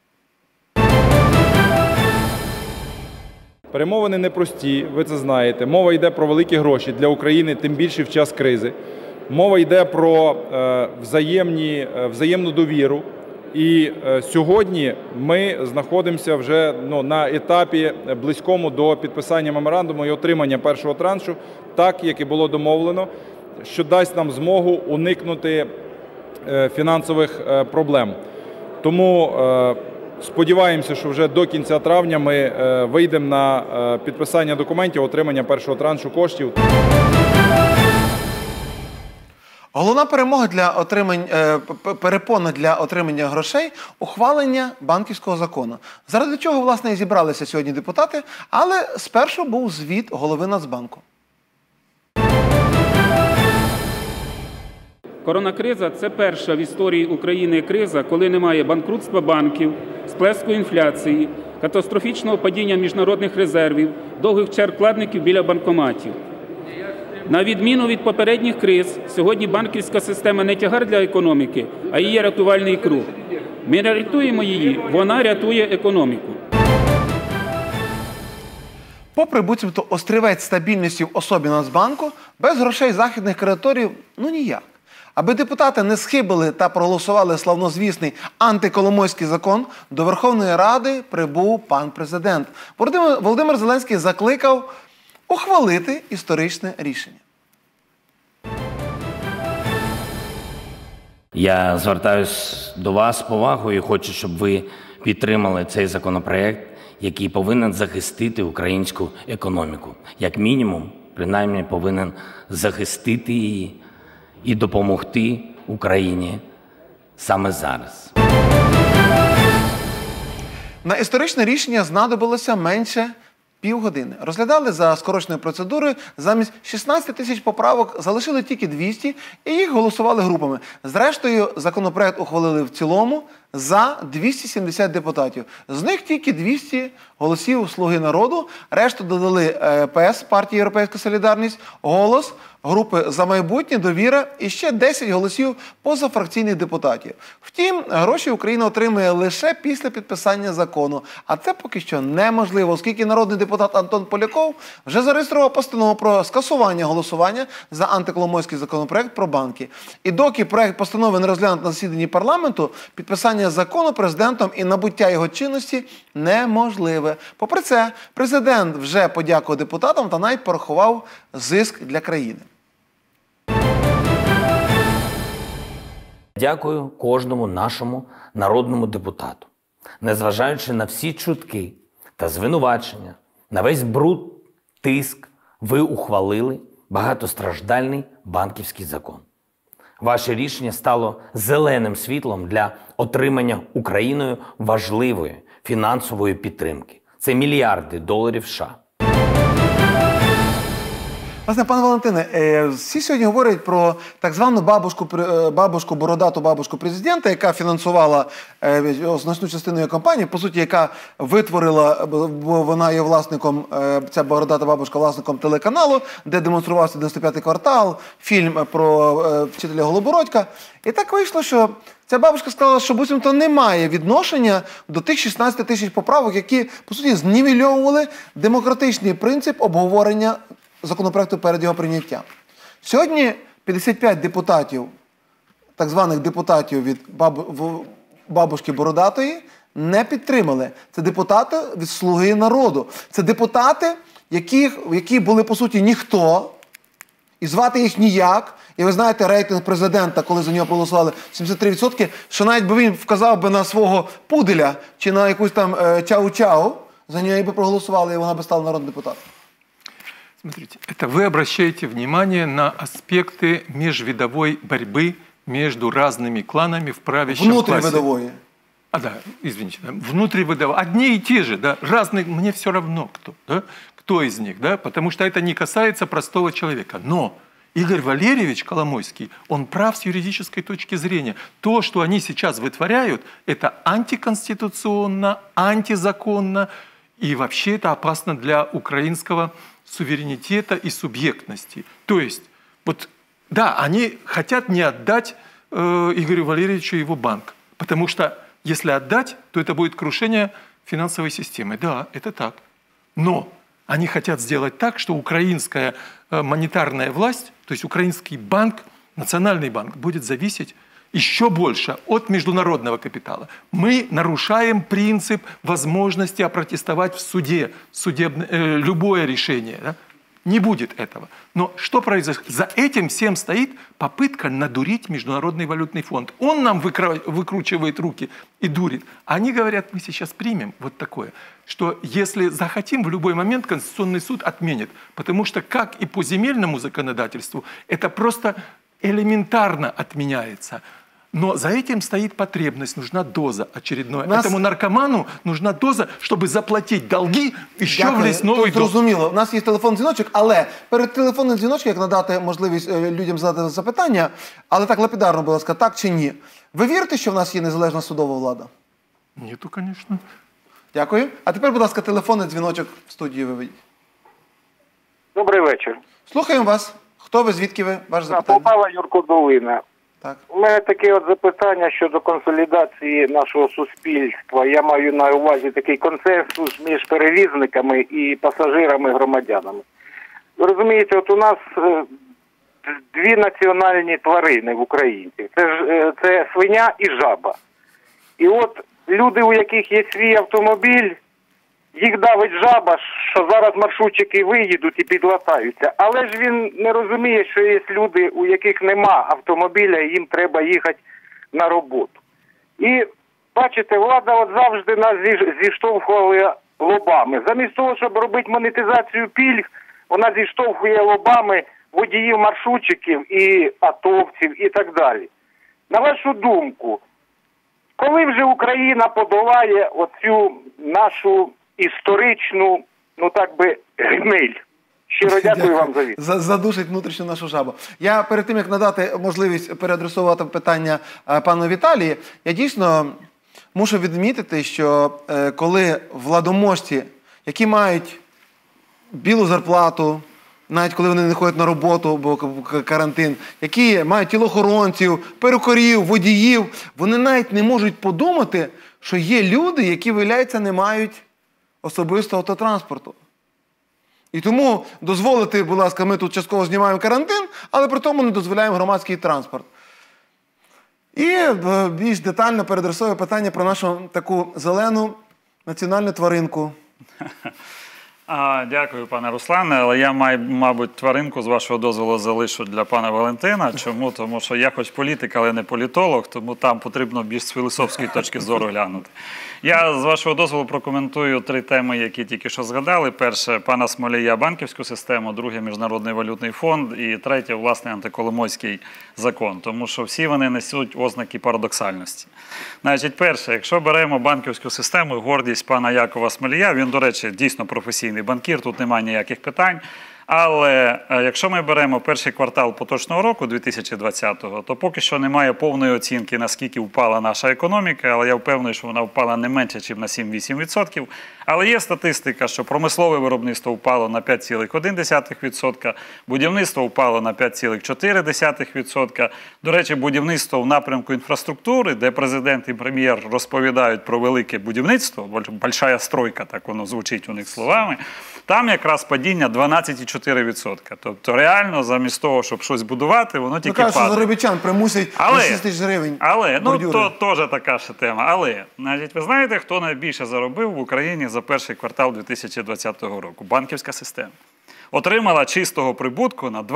Перемовини непрості, ви це знаєте. Мова йде про великі гроші для України, тим більше в час кризи. Мова йде про взаємну довіру. І сьогодні ми знаходимося вже на етапі близькому до підписання меморандуму і отримання першого траншу, так, як і було домовлено, що дасть нам змогу уникнути фінансових проблем. Тому сподіваємося, що вже до кінця травня ми вийдемо на підписання документів, отримання першого траншу коштів. Головна перепона для отримання грошей – ухвалення банківського закону. Заради чого, власне, і зібралися сьогодні депутати, але спершу був звіт голови Нацбанку. Коронакриза – це перша в історії України криза, коли немає банкрутства банків, сплеску інфляції, катастрофічного падіння міжнародних резервів, довгих черг вкладників біля банкоматів. На відміну від попередніх криз, сьогодні банківська система не тягар для економіки, а її рятувальний круг. Ми не рятуємо її, вона рятує економіку. Попри буцімто острівець стабільності в особі Нацбанку, без грошей західних кредиторів – ну ніяк. Аби депутати не схибили та проголосували славнозвісний антиколомойський закон, до Верховної Ради прибув пан президент. Володимир Зеленський закликав ухвалити історичне рішення. Я звертаюсь до вас з повагою і хочу, щоб ви підтримали цей законопроект, який повинен захистити українську економіку. Як мінімум, принаймні, повинен захистити її і допомогти Україні саме зараз. На історичне рішення знадобилося менше півгодини. Розглядали за скороченою процедурою, замість 16 тисяч поправок залишили тільки 200 і їх голосували групами. Зрештою, законопроект ухвалили в цілому за 270 депутатів. З них тільки 200 голосів «Слуги народу», решту додали ПС, партії «Європейська солідарність», «Голос», групи «За майбутнє», «Довіра» і ще 10 голосів позафракційних депутатів. Втім, гроші Україна отримує лише після підписання закону. А це поки що неможливо, оскільки народний депутат Антон Поляков вже зареєстрував постанову про скасування голосування за антиколомойський законопроект про банки. І доки проект постанови не розглянуть на засіданні парламенту, підписання закону президентом і набуття його чинності неможливе. Попри це, президент вже подякував депутатам та навіть порахував зиск для країни. Дякую кожному нашому народному депутату. Незважаючи на всі чутки та звинувачення, на весь бруд, тиск, ви ухвалили багатостраждальний банківський закон. Ваше рішення стало зеленим світлом для отримання Україною важливої фінансової підтримки. Це мільярди доларів США. Власне, пане Валентине, всі сьогодні говорять про так звану бородату бабушку президента, яка фінансувала значну частину його кампанії, по суті, яка витворила, бо вона є власником, ця бородата бабушка власником телеканалу, де демонструвався 95-й квартал, фільм про вчителя Голобородька. І так вийшло, що ця бабушка сказала, що буцімто немає відношення до тих 16 тисяч поправок, які, по суті, знівельовували демократичний принцип обговорення законопроекту перед його прийняттям. Сьогодні 55 депутатів, так званих депутатів від бабушки Бородатої, не підтримали. Це депутати від «Слуги народу». Це депутати, які були, по суті, ніхто, і звати їх ніяк. І ви знаєте, рейтинг президента, коли за нього проголосували 73%, що навіть би він вказав би на свого пуделя чи на якусь там чау-чау, за нього би проголосували, і вона би стала народним депутатом. Смотрите, это вы обращаете внимание на аспекты межвидовой борьбы между разными кланами в правящем классе. Внутривидовой. Да, извините, да, внутривидовой. Одни и те же, да, разные, мне все равно кто, да, кто из них, да, потому что это не касается простого человека. Но Игорь Валерьевич Коломойский, он прав с юридической точки зрения. То, что они сейчас вытворяют, это антиконституционно, антизаконно, и вообще это опасно для украинского суверенитета и субъектности. То есть, вот, да, они хотят не отдать Игорю Валерьевичу его банк, потому что если отдать, то это будет крушение финансовой системы. Да, это так. Но они хотят сделать так, что украинская монетарная власть, то есть украинский банк, национальный банк, будет зависеть еще больше от международного капитала. Мы нарушаем принцип возможности опротестовать в суде любое решение. Да? Не будет этого. Но что произошло? За этим всем стоит попытка надурить Международный валютный фонд. Он нам выкручивает руки и дурит. Они говорят, мы сейчас примем вот такое, что если захотим, в любой момент Конституционный суд отменит. Потому что, как и по земельному законодательству, это просто элементарно отменяется. Но за этим стоит потребность, нужна доза очередная. Этому наркоману нужна доза, щоб заплатити долги і ще влізь новий долг. Зрозуміло. У нас є телефонний дзвіночок, але перед телефонним дзвіночком, як надати можливість людям задати запитання, але так лапідарно, будь ласка, так чи ні? Ви вірите, що в нас є незалежна судова влада? Нету, звісно. Дякую. А тепер, будь ласка, телефонний дзвіночок в студії виведіть. Добрий вечір. Слухаємо вас. Хто ви, звідки ви? Ваше запитання. Попала Юрко Долина. Так. У мене таке от запитання щодо консолідації нашого суспільства. Я маю на увазі такий консенсус між перевізниками і пасажирами-громадянами. Ви розумієте, от у нас дві національні тварини в українців. Це свиня і жаба. І от люди, у яких є свій автомобіль, їх давить жаба, що зараз маршрутчики виїдуть і підлатаються. Але ж він не розуміє, що є люди, у яких нема автомобіля, і їм треба їхати на роботу. І, бачите, влада от завжди нас зіштовхувала лобами. Замість того, щоб робити монетизацію пільг, вона зіштовхує лобами водіїв маршрутчиків і атовців і так далі. На вашу думку, коли вже Україна подолає оцю нашу історичну, ну так би, гниль? Щиро дякую вам за відповідь. Задушить внутрішню нашу жабу. Я перед тим, як надати можливість переадресувати питання пану Віталії, я дійсно мушу відмітити, що коли владоможці, які мають білу зарплату, навіть коли вони не ходять на роботу, бо карантин, які мають тілоохоронців, перукарів, водіїв, вони навіть не можуть подумати, що є люди, які, виявляється, не мають особистого автотранспорту. І тому дозволити, будь ласка, ми тут частково знімаємо карантин, але при тому не дозволяємо громадський транспорт. І більш детально переадресую питання про нашу таку зелену національну тваринку. Дякую, пане Руслане, але я, мабуть, тваринку, з вашого дозволу, залишу для пана Валентина. Чому? Тому що я хоч політик, але не політолог, тому там потрібно більш з філософської точки зору глянути. Я, з вашого дозволу, прокоментую три теми, які тільки що згадали. Перше, пана Смолія, банківську систему, друге, Міжнародний валютний фонд і третє, власне, антиколомойський закон. Тому що всі вони несуть ознаки парадоксальності. Значить, перше, якщо беремо банківську систему, гордість пана Якова Смолія, він, до речі, дійсно професійний банкір, тут немає ніяких питань. Але якщо ми беремо перший квартал поточного року, 2020-го, то поки що немає повної оцінки, наскільки впала наша економіка, але я впевнений, що вона впала не менше, ніж на 7-8%. Але є статистика, що промислове виробництво впало на 5,1%, будівництво впало на 5,4%. До речі, будівництво в напрямку інфраструктури, де президент і прем'єр розповідають про велике будівництво, «большая стройка», так воно звучить у них словами, там якраз падіння 12,4%. Тобто реально замість того, щоб щось будувати, воно тільки падає. Кажуть, що заробітчан примусить на 6 тисяч гривень. Але, ну, то теж така ж тема. Але, значить, ви знаєте, хто найбільше заробив в Україні за перший квартал 2020 року? Банківська система. Отримала чистого прибутку на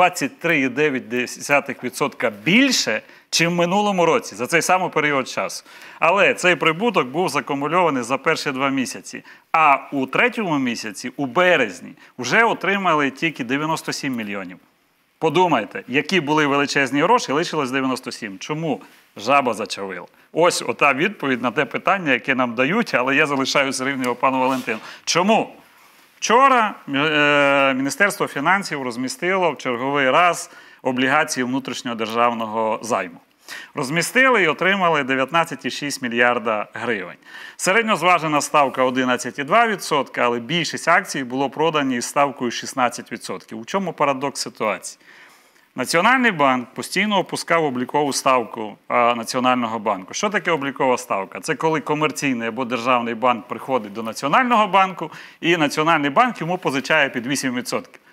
23,9% більше, ніж в минулому році, за цей самий період часу. Але цей прибуток був закумульований за перші 2 місяці. А у третьому місяці, у березні, вже отримали тільки 97 мільйонів. Подумайте, які були величезні гроші, лишилось 97. Чому? Жаба зачавила. Ось ота відповідь на те питання, яке нам дають, але я залишаю все рівно пану Валентину. Чому? Вчора Міністерство фінансів розмістило в черговий раз облігації внутрішнього державного займу. Розмістили і отримали 19,6 мільярда гривень. Середньозважена ставка 11,2%, але більшість акцій було продані із ставкою 16%. У чому парадокс ситуації? Національний банк постійно опускав облікову ставку Національного банку. Що таке облікова ставка? Це коли комерційний або державний банк приходить до Національного банку, і Національний банк йому позичає під 8%.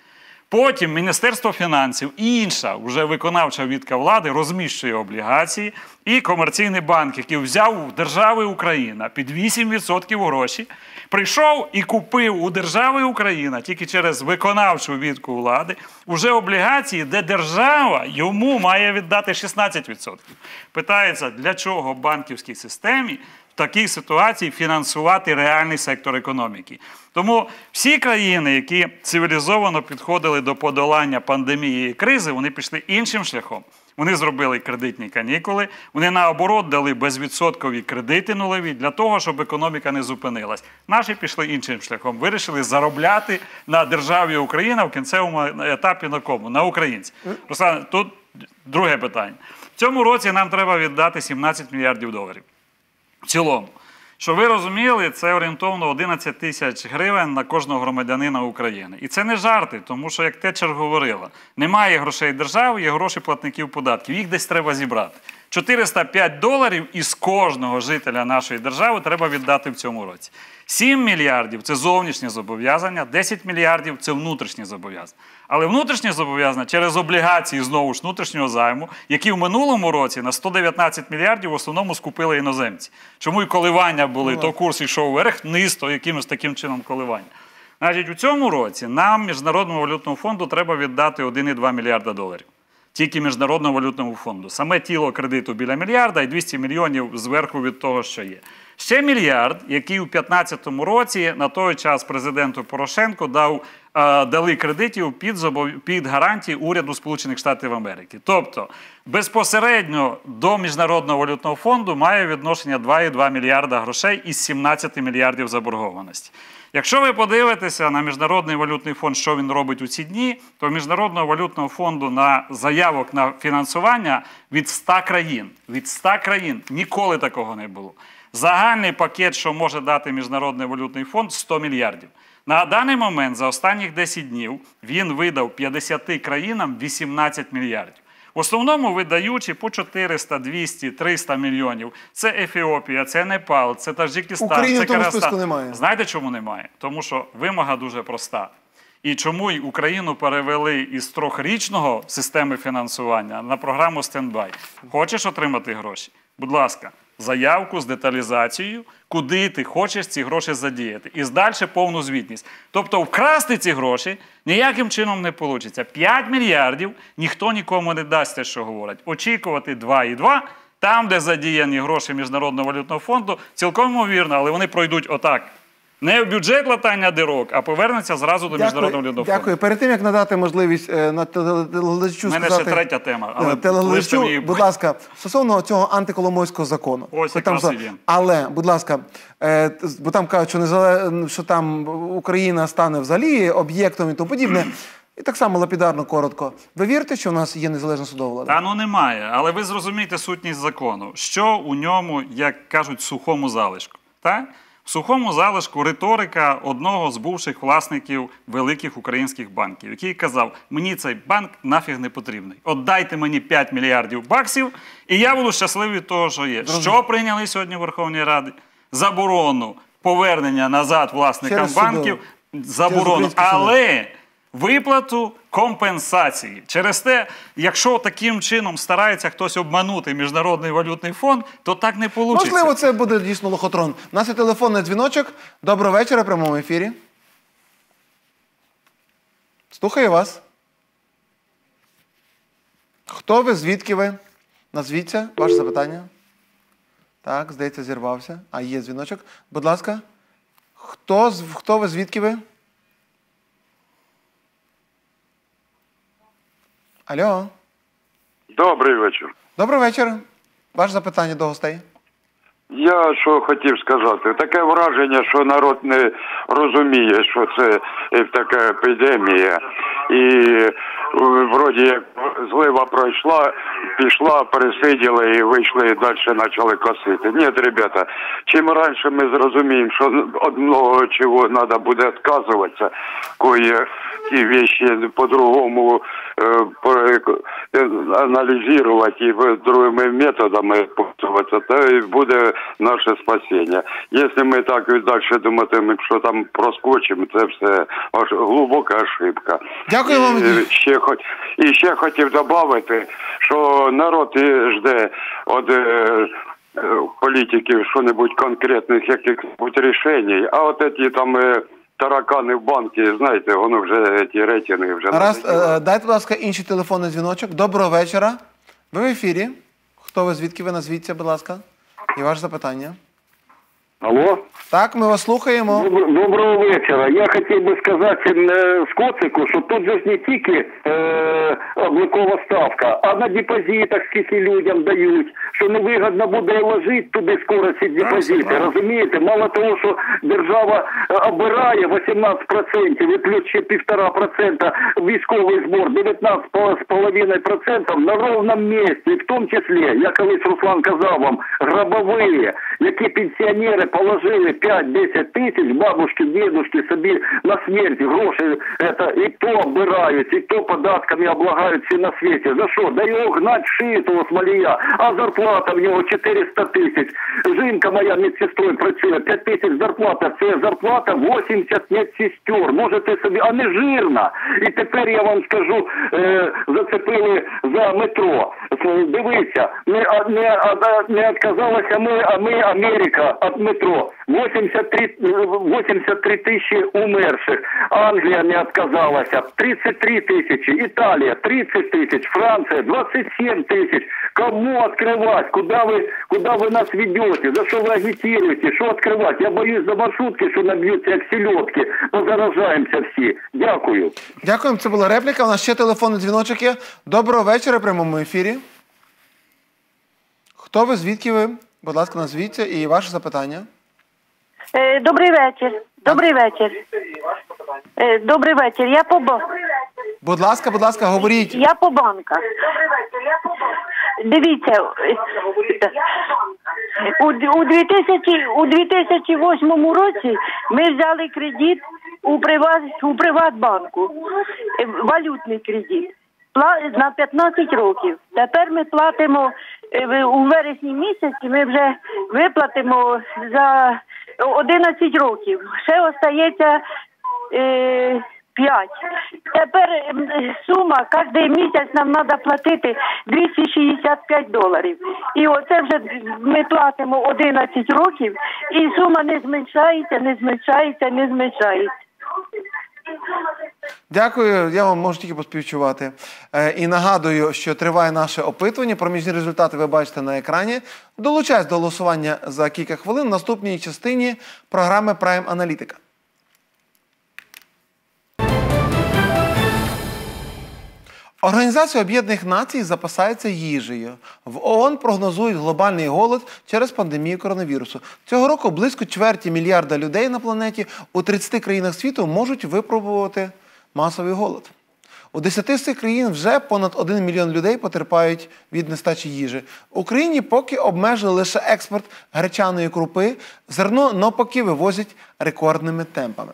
Потім Міністерство фінансів і інша вже виконавча відка влади розміщує облігації, і комерційний банк, який взяв у держави Україна під 8% гроші, прийшов і купив у держави Україна тільки через виконавчу відку влади вже облігації, де держава йому має віддати 16%. Питається, для чого банківській системі в такій ситуації фінансувати реальний сектор економіки. Тому всі країни, які цивілізовано підходили до подолання пандемії і кризи, вони пішли іншим шляхом. Вони зробили кредитні канікули, вони наоборот дали безвідсоткові кредити нулеві для того, щоб економіка не зупинилась. Наші пішли іншим шляхом, вирішили заробляти на державі Україна в кінцевому етапі на кому? На українці. Руслан, тут друге питання. В цьому році нам треба віддати 17 мільярдів доларів. В цілому. Щоб ви розуміли, це орієнтовно 11 тисяч гривень на кожного громадянина України. І це не жарти, тому що, як Тетчер говорила, немає грошей держави, є гроші платників податків. Їх десь треба зібрати. $405 із кожного жителя нашої держави треба віддати в цьому році. 7 мільярдів – це зовнішні зобов'язання, 10 мільярдів – це внутрішні зобов'язання. Але внутрішні зобов'язання через облігації, знову ж, внутрішнього займу, які в минулому році на 119 мільярдів в основному скупили іноземці. Чому і коливання були, то курс йшов вверх, вниз, то якимось таким чином коливання. Значить, у цьому році нам, Міжнародному валютному фонду, треба віддати 1,2 мільярда доларів. Тільки Міжнародному валютному фонду. Саме тіло кредиту біля мільярда і 200 мільйонів зверху від того, що є. Ще мільярд, який у 2015 році на той час президенту Порошенку дали кредитів під гарантії уряду Сполучених Штатів Америки. Тобто, безпосередньо до Міжнародного валютного фонду має відношення 2,2 мільярда грошей із 17 мільярдів заборгованості. Якщо ви подивитеся на Міжнародний валютний фонд, що він робить у ці дні, то Міжнародного валютного фонду на заявок на фінансування від 100 країн. Від 100 країн. Ніколи такого не було. Загальний пакет, що може дати Міжнародний валютний фонд – 100 мільярдів. На даний момент, за останніх 10 днів, він видав 50 країнам 18 мільярдів. В основному видаючи по 400, 200, 300 мільйонів. Це Ефіопія, це Непал, це Таджикистан, це Казахстан. Немає. Знаєте, чому немає? Тому що вимога дуже проста. І чому й Україну перевели із 3-річного системи фінансування на програму стендбай? Хочеш отримати гроші? Будь ласка, заявку з деталізацією, куди ти хочеш ці гроші задіяти. І далі повну звітність. Тобто вкрасти ці гроші ніяким чином не вийде. 5 мільярдів ніхто нікому не дасть те, що говорять. Очікувати 2,2, там, де задіяні гроші Міжнародного валютного фонду, цілком ймовірно, але вони пройдуть отак. Не в бюджет латання дирок, а повернуться зразу до Міжнародного валютного фонду. Дякую. Перед тим, як надати можливість на телеглядачу сказати... У мене ще третя тема. Але телеглядачу, будь ласка, стосовно цього антиколомойського закону. Ось якраз і він. Але, будь ласка, бо там кажуть, що там Україна стане взагалі об'єктом і тому подібне. І так само лапідарно, коротко. Ви вірите, що в нас є незалежна судова влада? Та ну немає. Але ви зрозумієте сутність закону. Що у ньому, як кажуть, сухому залишку? Так? В сухому залишку риторика одного з бувших власників великих українських банків, який казав, мені цей банк нафіг не потрібний. От дайте мені 5 мільярдів баксів, і я буду щасливий від того, що є. Що прийняли сьогодні в Верховній Раді? Заборону повернення назад власникам банків. Заборону. Але виплату компенсації. Через те, якщо таким чином старається хтось обманути Міжнародний валютний фонд, то так не вийде. Можливо, це буде дійсно лохотрон. У нас є телефонний дзвіночок. Доброго вечора, в прямому ефірі. Слухаю вас. Хто ви, звідки ви? Назвіться, ваше запитання. Так, здається, зірвався. А, є дзвіночок. Будь ласка. Хто ви, звідки ви? Алло. Добрий вечір. Добрий вечір. Ваше запитання до гостей. Я що хотів сказати. Таке враження, що народ не розуміє, що це така епідемія. І вроді як злива пройшла, пішла, пересиділи і вийшли і далі почали косити. Ні, ребята, чим раніше ми зрозуміємо, що одного чого треба буде відказуватися, ті речі по-другому аналізувати і другими методами пользуватися, то і буде наше спасіння. Якщо ми так і далі думатимемо, що там проскочимо, це все глибока ошибка. Дякую вам. І ще хотів додати, що народ жде від політиків що-небудь конкретних якихось рішень, а от ці там таракани в банки, знаєте, воно вже ті рейтинги вже... Раз, дайте, будь ласка, інший телефонний дзвіночок. Доброго вечора. Ви в ефірі. Хто ви, звідки ви, назвіться, будь ласка. І ваше запитання. Алло? Так, ми вас слухаємо. Доброго вечора. Я хотів би сказати Скоцику, що тут же ж не тільки облікова ставка, а на депозитах скільки людям дають, що невигідно буде ложити туди скоро ці депозити, розумієте? Мало того, що держава обирає 18% і плюс ще 1,5% військовий збор, 19,5% на ровному місці, в тому числі, я колись, Руслан, казав вам, гробові, які пенсіонери положили 5-10 тисяч, бабушки, дедушки собі на смерть гроші, і то обирають, і то податками облагають всі на світі. За що? Да його гнать в шию того смолія, а зарплата в нього 400 тисяч. Жінка моя медсестрою працює, 5 тисяч зарплата, це зарплата 80 медсестер. Можете собі, а не жирна. І тепер я вам скажу, зацепили за метро. Дивіться, не відказалася ми Америка від метро. 83 тисячі умерших. Англія не відказалася. 33 тисячі. Італія 30 тисяч. Франція 27 тисяч. Кому відкривати? Куди ви нас ведете? За що ви агітуєте? Що відкривати? Я боюсь за маршрутки, що наб'ються як селедки. Позаражаємося всі. Дякую. Дякуємо. Це була репліка. У нас ще телефонний дзвіночок є. Доброго вечора в прямому ефірі. Хто ви? Звідки ви? Будь ласка, назвіться і ваше запитання. Добрий вечір. Добрий вечір. Добрий вечір. Я по Будь ласка, говоріть. Я по банках. Дивіться, у 2008 році ми взяли кредит у Приватбанку, валютний кредит, на 15 років. Тепер ми платимо у вересні місяці, ми вже виплатимо за 11 років. Ще остається 5. Тепер сума, кожен місяць нам треба платити $265. І оце вже ми платимо 11 років, і сума не зменшається. Дякую, я вам можу тільки поспівчувати. І нагадую, що триває наше опитування. Проміжні результати ви бачите на екрані. Долучайтесь до голосування за кілька хвилин в наступній частині програми Prime Аналітика. Організація Об'єднаних Націй запасається їжею. В ООН прогнозують глобальний голод через пандемію коронавірусу. Цього року близько 1/4 мільярда людей на планеті у 30 країнах світу можуть випробувати масовий голод. У 10 з цих країн вже понад 1 мільйон людей потерпають від нестачі їжі. В Україні поки обмежили лише експорт гречаної крупи, зерно навпаки вивозять рекордними темпами.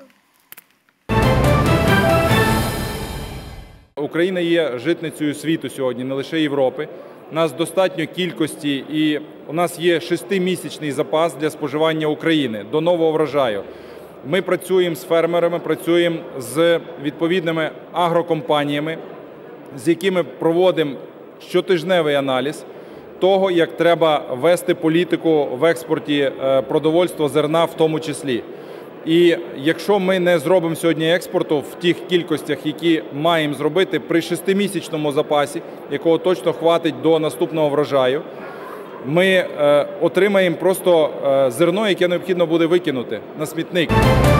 Україна є житницею світу сьогодні, не лише Європи. У нас достатньо кількості і у нас є 6-місячний запас для споживання України до нового врожаю. Ми працюємо з фермерами, працюємо з відповідними агрокомпаніями, з якими проводимо щотижневий аналіз того, як треба вести політику в експорті продовольства, зерна в тому числі. І якщо ми не зробимо сьогодні експорту в тих кількостях, які маємо зробити при 6-місячному запасі, якого точно хватить до наступного врожаю, ми отримаємо просто зерно, яке необхідно буде викинути на смітник.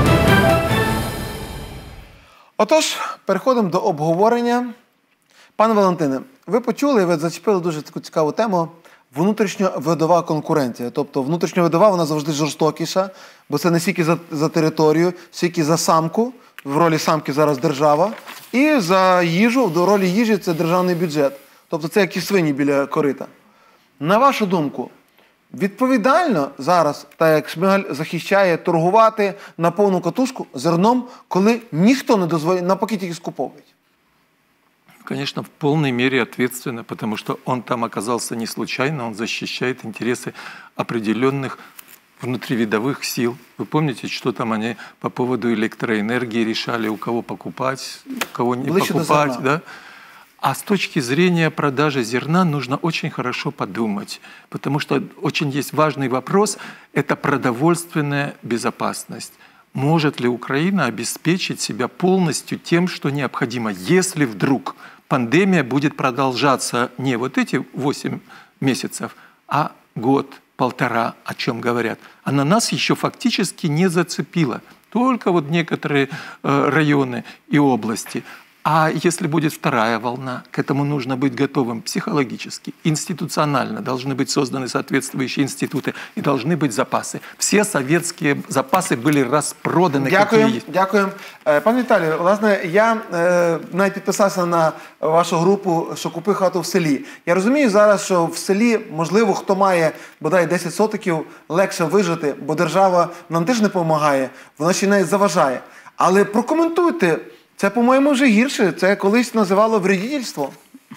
Отож, переходимо до обговорення. Пане Валентине, ви почули, ви зачепили дуже таку цікаву тему – внутрішньовидова конкуренція. Тобто внутрішньовидова, вона завжди жорстокіша, бо це не стільки за територію, стільки за самку, в ролі самки зараз держава, і за їжу, до ролі їжі це державний бюджет. Тобто це як і свині біля корита. На вашу думку, відповідально зараз, так як Шмигаль захищає, торгувати на повну катушку зерном, коли ніхто не дозволяє, навпаки тільки скуповують? Конечно, в полной мере ответственно, потому что он там оказался не случайно, он защищает интересы определенных внутривидовых сил. Вы помните, что там они по поводу электроэнергии решали, у кого покупать, у кого не покупать, да? А с точки зрения продажи зерна нужно очень хорошо подумать, потому что очень есть важный вопрос – это продовольственная безопасность. Может ли Украина обеспечить себя полностью тем, что необходимо, если вдруг пандемия будет продолжаться не вот эти 8 месяцев, а год, полтора, о чем говорят. Она нас еще фактически не зацепила, только вот некоторые районы и области. А если будет вторая волна, к этому нужно быть готовым психологически, институционально. Должны быть созданы соответствующие институты и должны быть запасы. Все советские запасы были распроданы. Дякую. Пане Віталію, власне, я навіть підписався на вашу групу, що купи хату в селі. Я розумію зараз, що в селі, можливо, хто має, бодай 10 сотиків, легше вижити, бо держава нам теж не допомагає, вона ще навіть заважає. Але прокоментуйте, це, по-моєму, вже гірше. Це колись називало вредительство.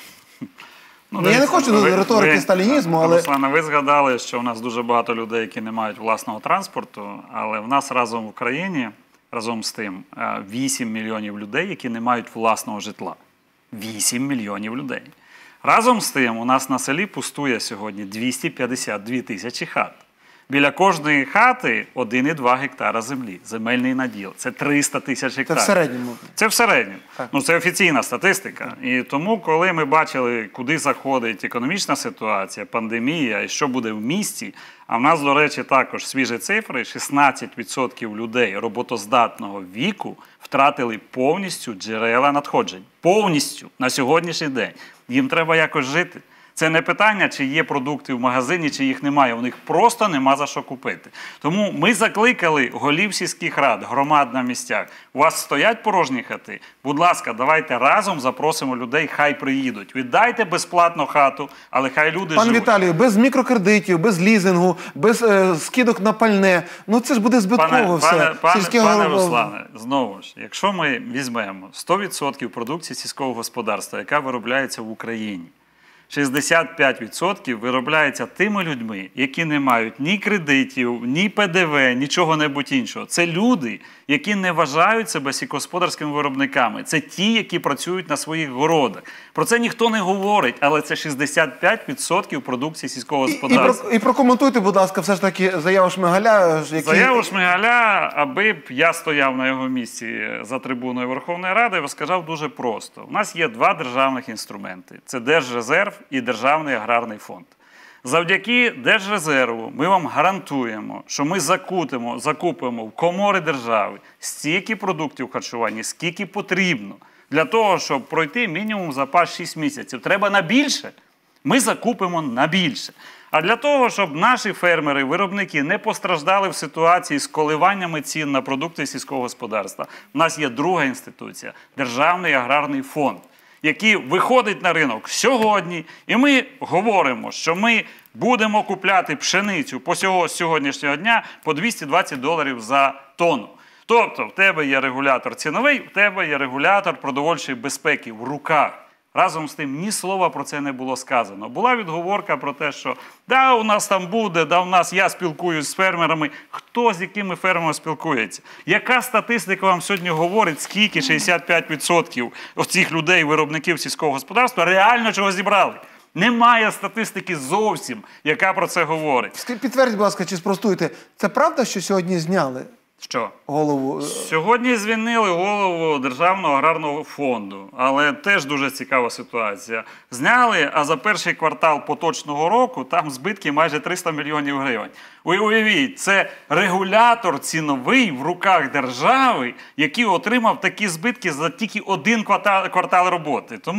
Я не хочу до риторики сталінізму, але... Руслане, ви згадали, що у нас дуже багато людей, які не мають власного транспорту, але в нас разом в Україні, разом з тим, 8 мільйонів людей, які не мають власного житла. 8 мільйонів людей. Разом з тим, у нас на селі пустує сьогодні 252 тисячі хат. Біля кожної хати 1,2 гектара землі, земельний наділ. Це 300 тисяч гектарів. Це в середньому? Це в середньому. Ну, це офіційна статистика. І тому, коли ми бачили, куди заходить економічна ситуація, пандемія і що буде в місті, а в нас, до речі, також свіжі цифри, 16% людей роботоздатного віку втратили повністю джерела надходжень. Повністю на сьогоднішній день. Їм треба якось жити. Це не питання, чи є продукти в магазині, чи їх немає. У них просто нема за що купити. Тому ми закликали голів сільських рад, громад на місцях. У вас стоять порожні хати? Будь ласка, давайте разом запросимо людей, хай приїдуть. Віддайте безплатно хату, але хай люди живуть. Пане Віталію, без мікрокредитів, без лізингу, без скидок на пальне. Ну це ж буде збитково все. Пане Руслане, знову ж, якщо ми візьмемо 100% продукції сільського господарства, яка виробляється в Україні, 65% виробляється тими людьми, які не мають ні кредитів, ні ПДВ, нічого-небудь іншого. Це люди, які не вважають себе сільськогосподарськими виробниками. Це ті, які працюють на своїх городах. Про це ніхто не говорить, але це 65% продукції сільського господарства. І прокоментуйте, будь ласка, все ж таки заяву Шмигаля. Заяву Шмигаля, аби б я стояв на його місці за трибуною Верховної Ради, сказав дуже просто. У нас є два державних інструменти. Це Держрезерв і Державний аграрний фонд. Завдяки Держрезерву ми вам гарантуємо, що ми закупимо в комори держави стільки продуктів харчування, скільки потрібно. Для того, щоб пройти мінімум запас 6 місяців. Треба на більше? Ми закупимо на більше. А для того, щоб наші фермери, виробники не постраждали в ситуації з коливаннями цін на продукти сільського господарства, у нас є друга інституція – Державний аграрний фонд, який виходить на ринок сьогодні, і ми говоримо, що ми будемо купляти пшеницю з сьогоднішнього дня по $220 за тонну. Тобто в тебе є регулятор ціновий, в тебе є регулятор продовольчої безпеки в руках. Разом з тим, ні слова про це не було сказано. Була відговорка про те, що да, у нас там буде, да, у нас я спілкуюсь з фермерами. Хто з якими фермерами спілкується? Яка статистика вам сьогодні говорить, скільки 65% оцих людей, виробників сільського господарства, реально чого зібрали? Немає статистики зовсім, яка про це говорить. Підтвердіть, будь ласка, чи спростуйте, це правда, що сьогодні зняли? Що? Голову. Сьогодні звільнили голову Державного аграрного фонду, але теж дуже цікава ситуація. Зняли, а за перший квартал поточного року там збитки майже 300 мільйонів гривень. Ви уявіть, це регулятор ціновий в руках держави, який отримав такі збитки за тільки один квартал роботи. Тому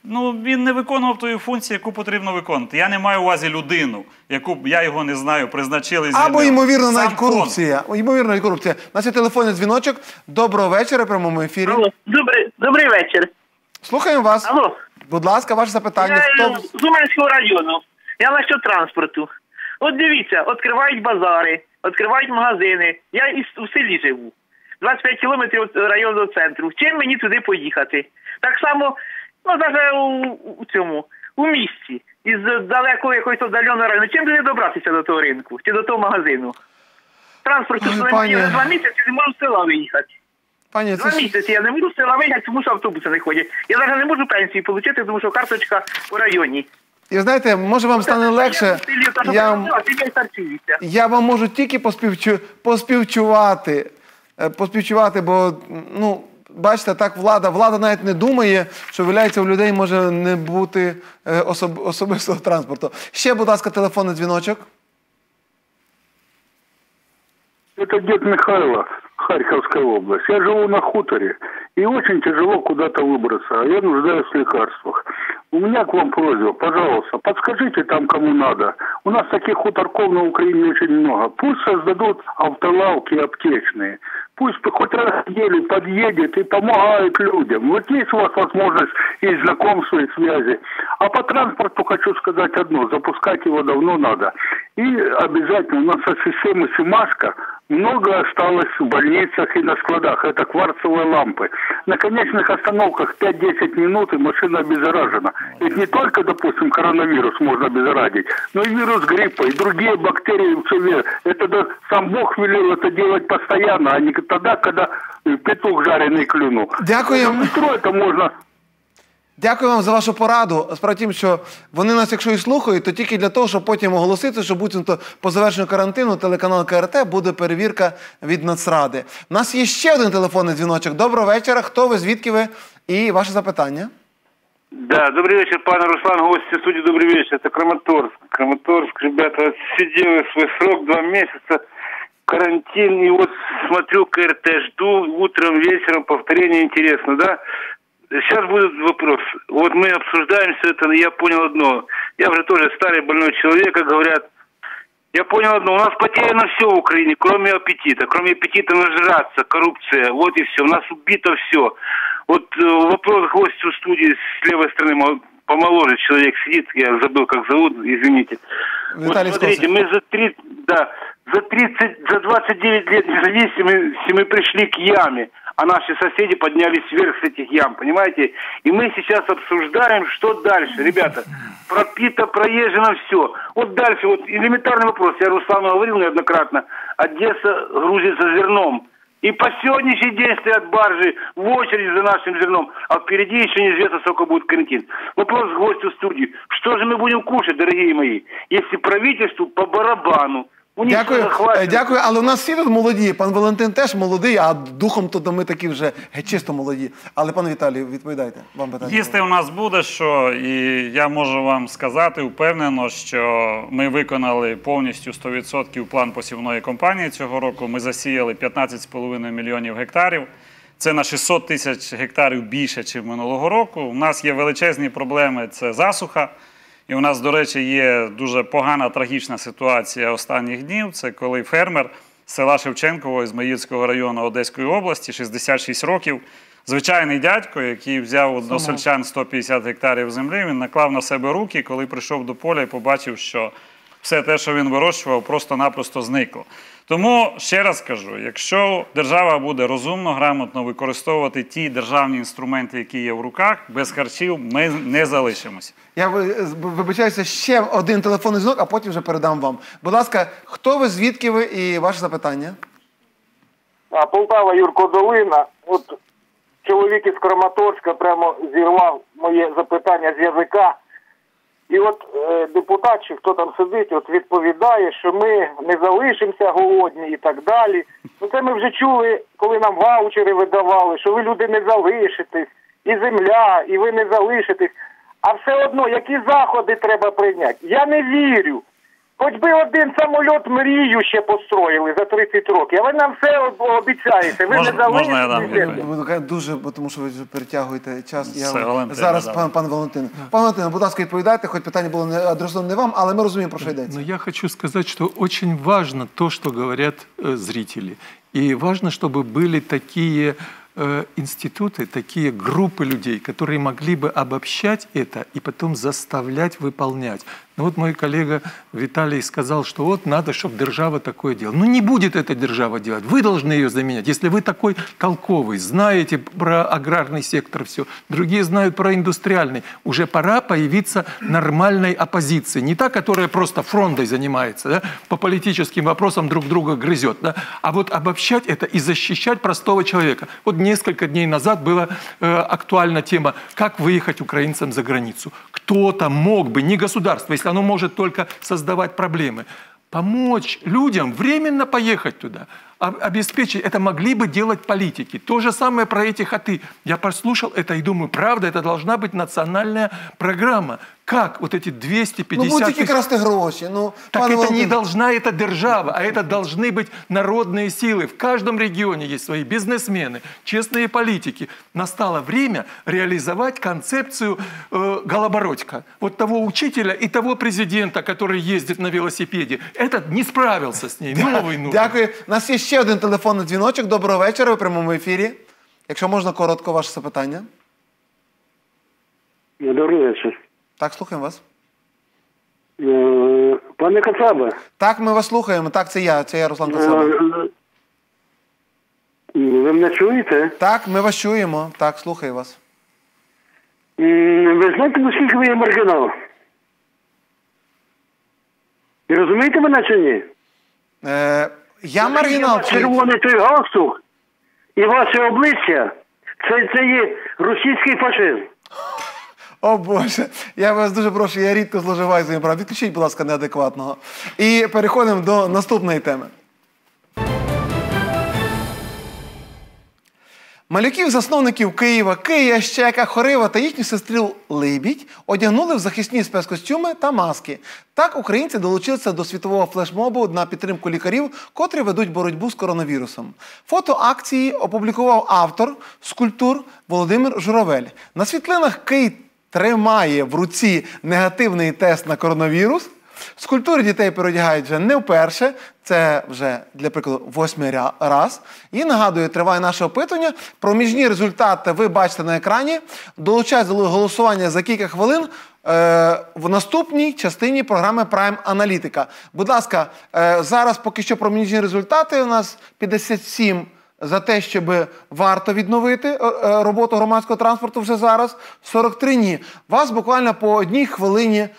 Ну, він не виконував тої функції, яку потрібно виконувати. Я не маю увазі людину, яку, я його не знаю, призначили, звільнили. Або, ймовірно, навіть Сам фонд. корупція. Ймовірно, навіть корупція. У нас є телефонний дзвіночок. Доброго вечора, в прямому ефірі. Алло, добрий вечір. Слухаємо вас. Алло. Будь ласка, ваше запитання. Я з Уманського району. Я насчет транспорту. От дивіться, відкривають базари, відкривають магазини. Я у селі живу. 25 кілометрів від районного центру. Чим мені туди поїхати? Так само, ну, навіть у цьому, у місті. Із далекого якогось віддаленого району. Чим туди добратися до того ринку? Чи до того магазину? Транспорту, що мені за 2 місяці не можу з села виїхати. 2 місяці я не можу з села виїхати, тому що автобуси не ходять. Я навіть не можу пенсію отримати, тому що карточка у районі. І знаєте, може вам стане легше, я вам можу тільки поспівчувати, бо, ну, бачите, так влада навіть не думає, що, виявляється, у людей може не бути особистого транспорту. Ще, будь ласка, телефонний дзвіночок. Это дед Михайло, Харьковская область. Я живу на хуторе, и очень тяжело куда-то выбраться, а я нуждаюсь в лекарствах. У меня к вам просьба, пожалуйста, подскажите там, кому надо. У нас таких хуторков на Украине очень много. Пусть создадут автолавки аптечные. Пусть хоть раз в неделю подъедет и помогает людям. Вот есть у вас возможность и знакомства, и связи. А по транспорту хочу сказать одно. Запускать его давно надо. И обязательно у нас от системы Семашко много осталось в больницах и на складах. Это кварцевые лампы. На конечных остановках 5-10 минут и машина обеззаражена. Ведь не только, допустим, коронавирус можно обеззарадить, но и вирус гриппа, и другие бактерии в сове. Это сам Бог велел это делать постоянно, а не тогда, когда петух жареный клюнул. Дякую. Метро это можно... Дякую вам за вашу пораду. Справа в тім, що вони нас, якщо і слухають, то тільки для того, щоб потім оголосити, що буцімто по завершенню карантину телеканал КРТ буде перевірка від Нацради. У нас є ще один телефонний дзвіночок. Доброго вечора. Хто ви, звідки ви і ваше запитання? Да, добрый вечер, пане Руслан, гости студии, добрый вечер. Это Краматорск. Краматорск, ребята, отсидел свой срок 2 месяца, карантин, и вот смотрю КРТ, жду утром, вечером, повторение интересно, да? Сейчас будет вопрос. Вот мы обсуждаем все это, я понял одно. Я уже тоже старый больной человек, как говорят. Я понял одно. У нас потеряно все в Украине, кроме аппетита. Кроме аппетита нажраться, коррупция. Вот и все. У нас убито все. Вот вопрос гостю студии с левой стороны, помоложе человек сидит, я забыл, как зовут, извините. Виталий, вот смотрите, мы за 29 лет независимости мы пришли к яме, а наши соседи поднялись вверх с этих ям, понимаете? И мы сейчас обсуждаем, что дальше, ребята. Пропито, проезжено все. Вот дальше, вот элементарный вопрос, я Руслану говорил неоднократно, Одесса грузится зерном. И по сегодняшний день стоят баржи в очереди за нашим зерном, а впереди еще неизвестно, сколько будет карантин. Вопрос к гостю студии. Что же мы будем кушать, дорогие мои, если правительству по барабану? Дякую, але у нас всі тут молоді. Пан Валентин теж молодий, а духом тут ми такі вже чисто молоді. Але, пане Віталію, відповідайте. Вам питання. Їсти у нас буде що, і я можу вам сказати впевнено, що ми виконали повністю 100% план посівної кампанії цього року. Ми засіяли 15,5 мільйонів гектарів. Це на 600 тисяч гектарів більше, ніж минулого року. У нас є величезні проблеми – це засуха. І у нас, до речі, є дуже погана, трагічна ситуація останніх днів. Це коли фермер з села Шевченково із Ізмаїльського району Одеської області, 66 років, звичайний дядько, який взяв у односельчан 150 гектарів землі, він наклав на себе руки, коли прийшов до поля і побачив, що все те, що він вирощував, просто-напросто зникло. Тому, ще раз кажу, якщо держава буде розумно, грамотно використовувати ті державні інструменти, які є в руках, без харчів ми не залишимося. Я вибачаюся, ще один телефонний дзвінок, а потім вже передам вам. Будь ласка, хто ви, звідки ви і ваше запитання? Полтава, Юрко Долина. От чоловік із Краматорська прямо зірвав моє запитання з язика. І от депутат, чи хто там сидить, от відповідає, що ми не залишимося голодні і так далі. Ну це ми вже чули, коли нам ваучери видавали, що ви, люди, не залишитесь, і земля, і ви не залишитесь. А все одно, які заходи треба прийняти? Я не вірю, Хоч би один самоліт мрію ще построїли за 30 років, а ви нам все обіцяєте. Ви не дали. Дуже, тому що ви вже перетягуєте час. Зараз, пан Валентин. Пан Валентин, будь ласка, відповідайте, хоч питання було не адресоване не вам, але ми розуміємо, про що йдеться. Но я хочу сказать, что очень важно то, что говорят зрители. И важно, чтобы были такие институты, такие группы людей, которые могли бы обобщать это и потом заставлять выполнять. Ну вот мой коллега Виталий сказал, что вот надо, чтобы держава такое делала. Ну не будет эта держава делать, вы должны ее заменять. Если вы такой толковый, знаете про аграрный сектор все, другие знают про индустриальный, уже пора появиться нормальной оппозиции. Не та, которая просто фрондой занимается, да, по политическим вопросам друг друга грызет, да, а вот обобщать это и защищать простого человека. Вот несколько дней назад была актуальна тема, как выехать украинцам за границу. Кто-то мог бы, не государство, если оно может только создавать проблемы, помочь людям временно поехать туда, обеспечить. Это могли бы делать политики. То же самое про эти хаты. Я послушал это и думаю, правда, это должна быть национальная программа. Как вот эти 250 тысяч... Ну, будете красти гроши. Так это не должна эта держава, а это должны быть народные силы. В каждом регионе есть свои бизнесмены, честные политики. Настало время реализовать концепцию Голобородька. Вот того учителя и того президента, который ездит на велосипеде. Этот не справился с ней. Новый нужен. Дякую. У нас є ще один телефонний дзвіночок. Доброго вечора, ви в прямому ефірі. Якщо можна, коротко ваше запитання. Добрий вечір. Так, слухаємо вас. Пане Кацаба. Так, ми вас слухаємо. Так, це я Руслан Кацаба. Ви мене чуєте? Так, ми вас чуємо. Так, слухаю вас. Ви знаєте, наскільки ви є маргінал? Ви розумієте мене чи ні? Я маргінал. Червоний той галстук і ваше обличчя, це є російський фашизм. О Боже, я вас дуже прошу, я рідко зловживаю своїм правом. Відключіть, будь ласка, неадекватного. І переходимо до наступної теми. Малюків-засновників Києва, Кия, Щека, Хорива та їхню сестру Либідь одягнули в захисні спецкостюми та маски. Так українці долучилися до світового флешмобу на підтримку лікарів, котрі ведуть боротьбу з коронавірусом. Фото акції опублікував автор скульптур Володимир Журавель. На світлинах Кий тримає в руці негативний тест на коронавірус. Скульптури дітей переодягають вже не вперше, це вже, для прикладу, 8-й раз. І нагадую, триває наше опитування. Проміжні результати ви бачите на екрані. Долучайтесь до голосування за кілька хвилин в наступній частині програми Prime Аналітика. Будь ласка, зараз поки що проміжні результати. У нас 57 за те, щоб варто відновити роботу громадського транспорту вже зараз, 43 ні. Вас буквально по одній хвилині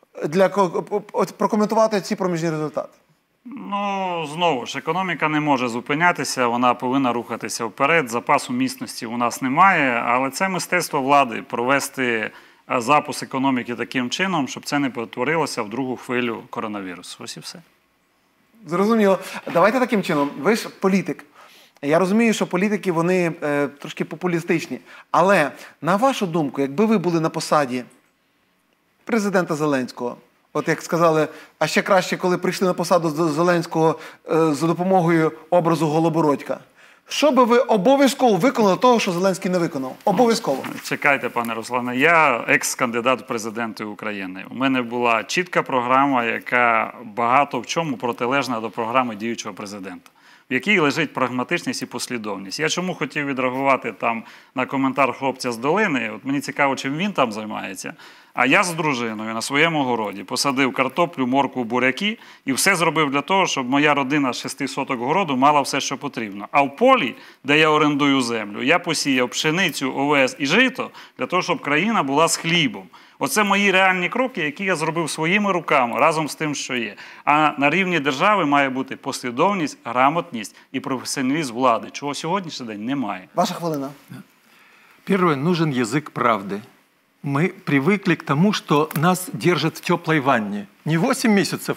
прокоментувати ці проміжні результати. Ну, знову ж, економіка не може зупинятися, вона повинна рухатися вперед. Запасу міцності у нас немає, але це мистецтво влади – провести запуск економіки таким чином, щоб це не перетворилося в другу хвилю коронавірусу. Ось і все. Зрозуміло. Давайте таким чином. Ви ж політик. Я розумію, що політики, вони трошки популістичні. Але, на вашу думку, якби ви були на посаді президента Зеленського, от як сказали, а ще краще, коли прийшли на посаду Зеленського за допомогою образу Голобородька, що би ви обов'язково виконали того, що Зеленський не виконав? Обов'язково. Чекайте, пане Руслане, я екс-кандидат в президенти України. У мене була чітка програма, яка багато в чому протилежна до програми діючого президента, в якій лежить прагматичність і послідовність. Я чому хотів відреагувати там на коментар хлопця з долини, от мені цікаво, чим він там займається. А я з дружиною на своєму городі посадив картоплю, моркву, буряки і все зробив для того, щоб моя родина з 6 соток городу мала все, що потрібно. А в полі, де я орендую землю, я посіяв пшеницю, овес і жито для того, щоб країна була з хлібом. Оце мої реальні кроки, які я зробив своїми руками, разом з тим, що є. А на рівні держави має бути послідовність, грамотність і професіоналізм влади, чого сьогоднішній день немає. Ваша хвилина. Первое, нужен язык правды. Мы привыкли к тому, что нас держат в теплой ванне. Не 8 месяцев,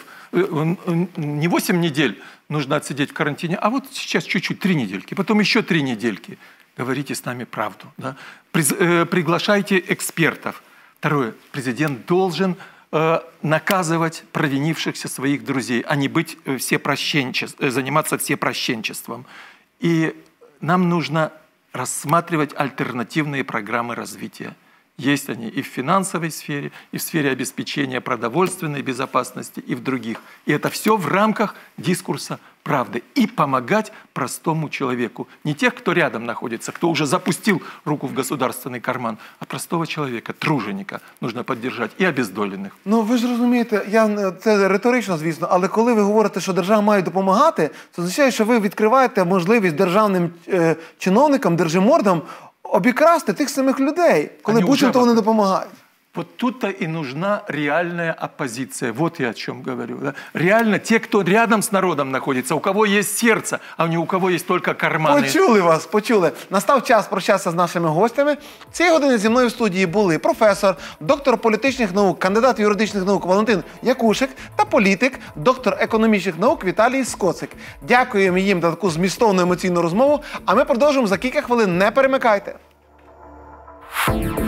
не 8 недель нужно отсидеть в карантине, а вот сейчас чуть-чуть, 3 недельки, потом еще 3 недельки. Говорите с нами правду. Да? Приглашайте экспертов. Второе, президент должен наказывать провинившихся своих друзей, а не быть заниматься всепрощенчеством. И нам нужно рассматривать альтернативные программы развития. Есть они и в финансовой сфере, и в сфере обеспечения продовольственной безопасности, и в других. И это все в рамках дискурса правды. И помогать простому человеку. Не тех, кто рядом находится, кто уже запустил руку в государственный карман, а простого человека, труженика нужно поддержать і обездолених. Ну, ви ж розумієте, це риторично, звісно, але коли ви говорите, що держава має допомагати, це означає, що ви відкриваєте можливість державним чиновникам, держимордам обікрасти тих самих людей, коли буцімто не допомагають. Вот тут-то и нужна реальная оппозиция. Вот я о чем говорю. Да? Реально те, кто рядом с народом находится, у кого есть сердце, а не у кого есть только карманы. Почули вас, почули. Настав час прощатися з нашими гостями. Цієї години зі мною в студії були професор, доктор політичних наук, кандидат юридичних наук Валентин Якушик та політик, доктор економічних наук Віталій Скоцик. Дякуємо їм за таку змістовну емоційну розмову, а ми продовжимо за кілька хвилин. Не перемикайте.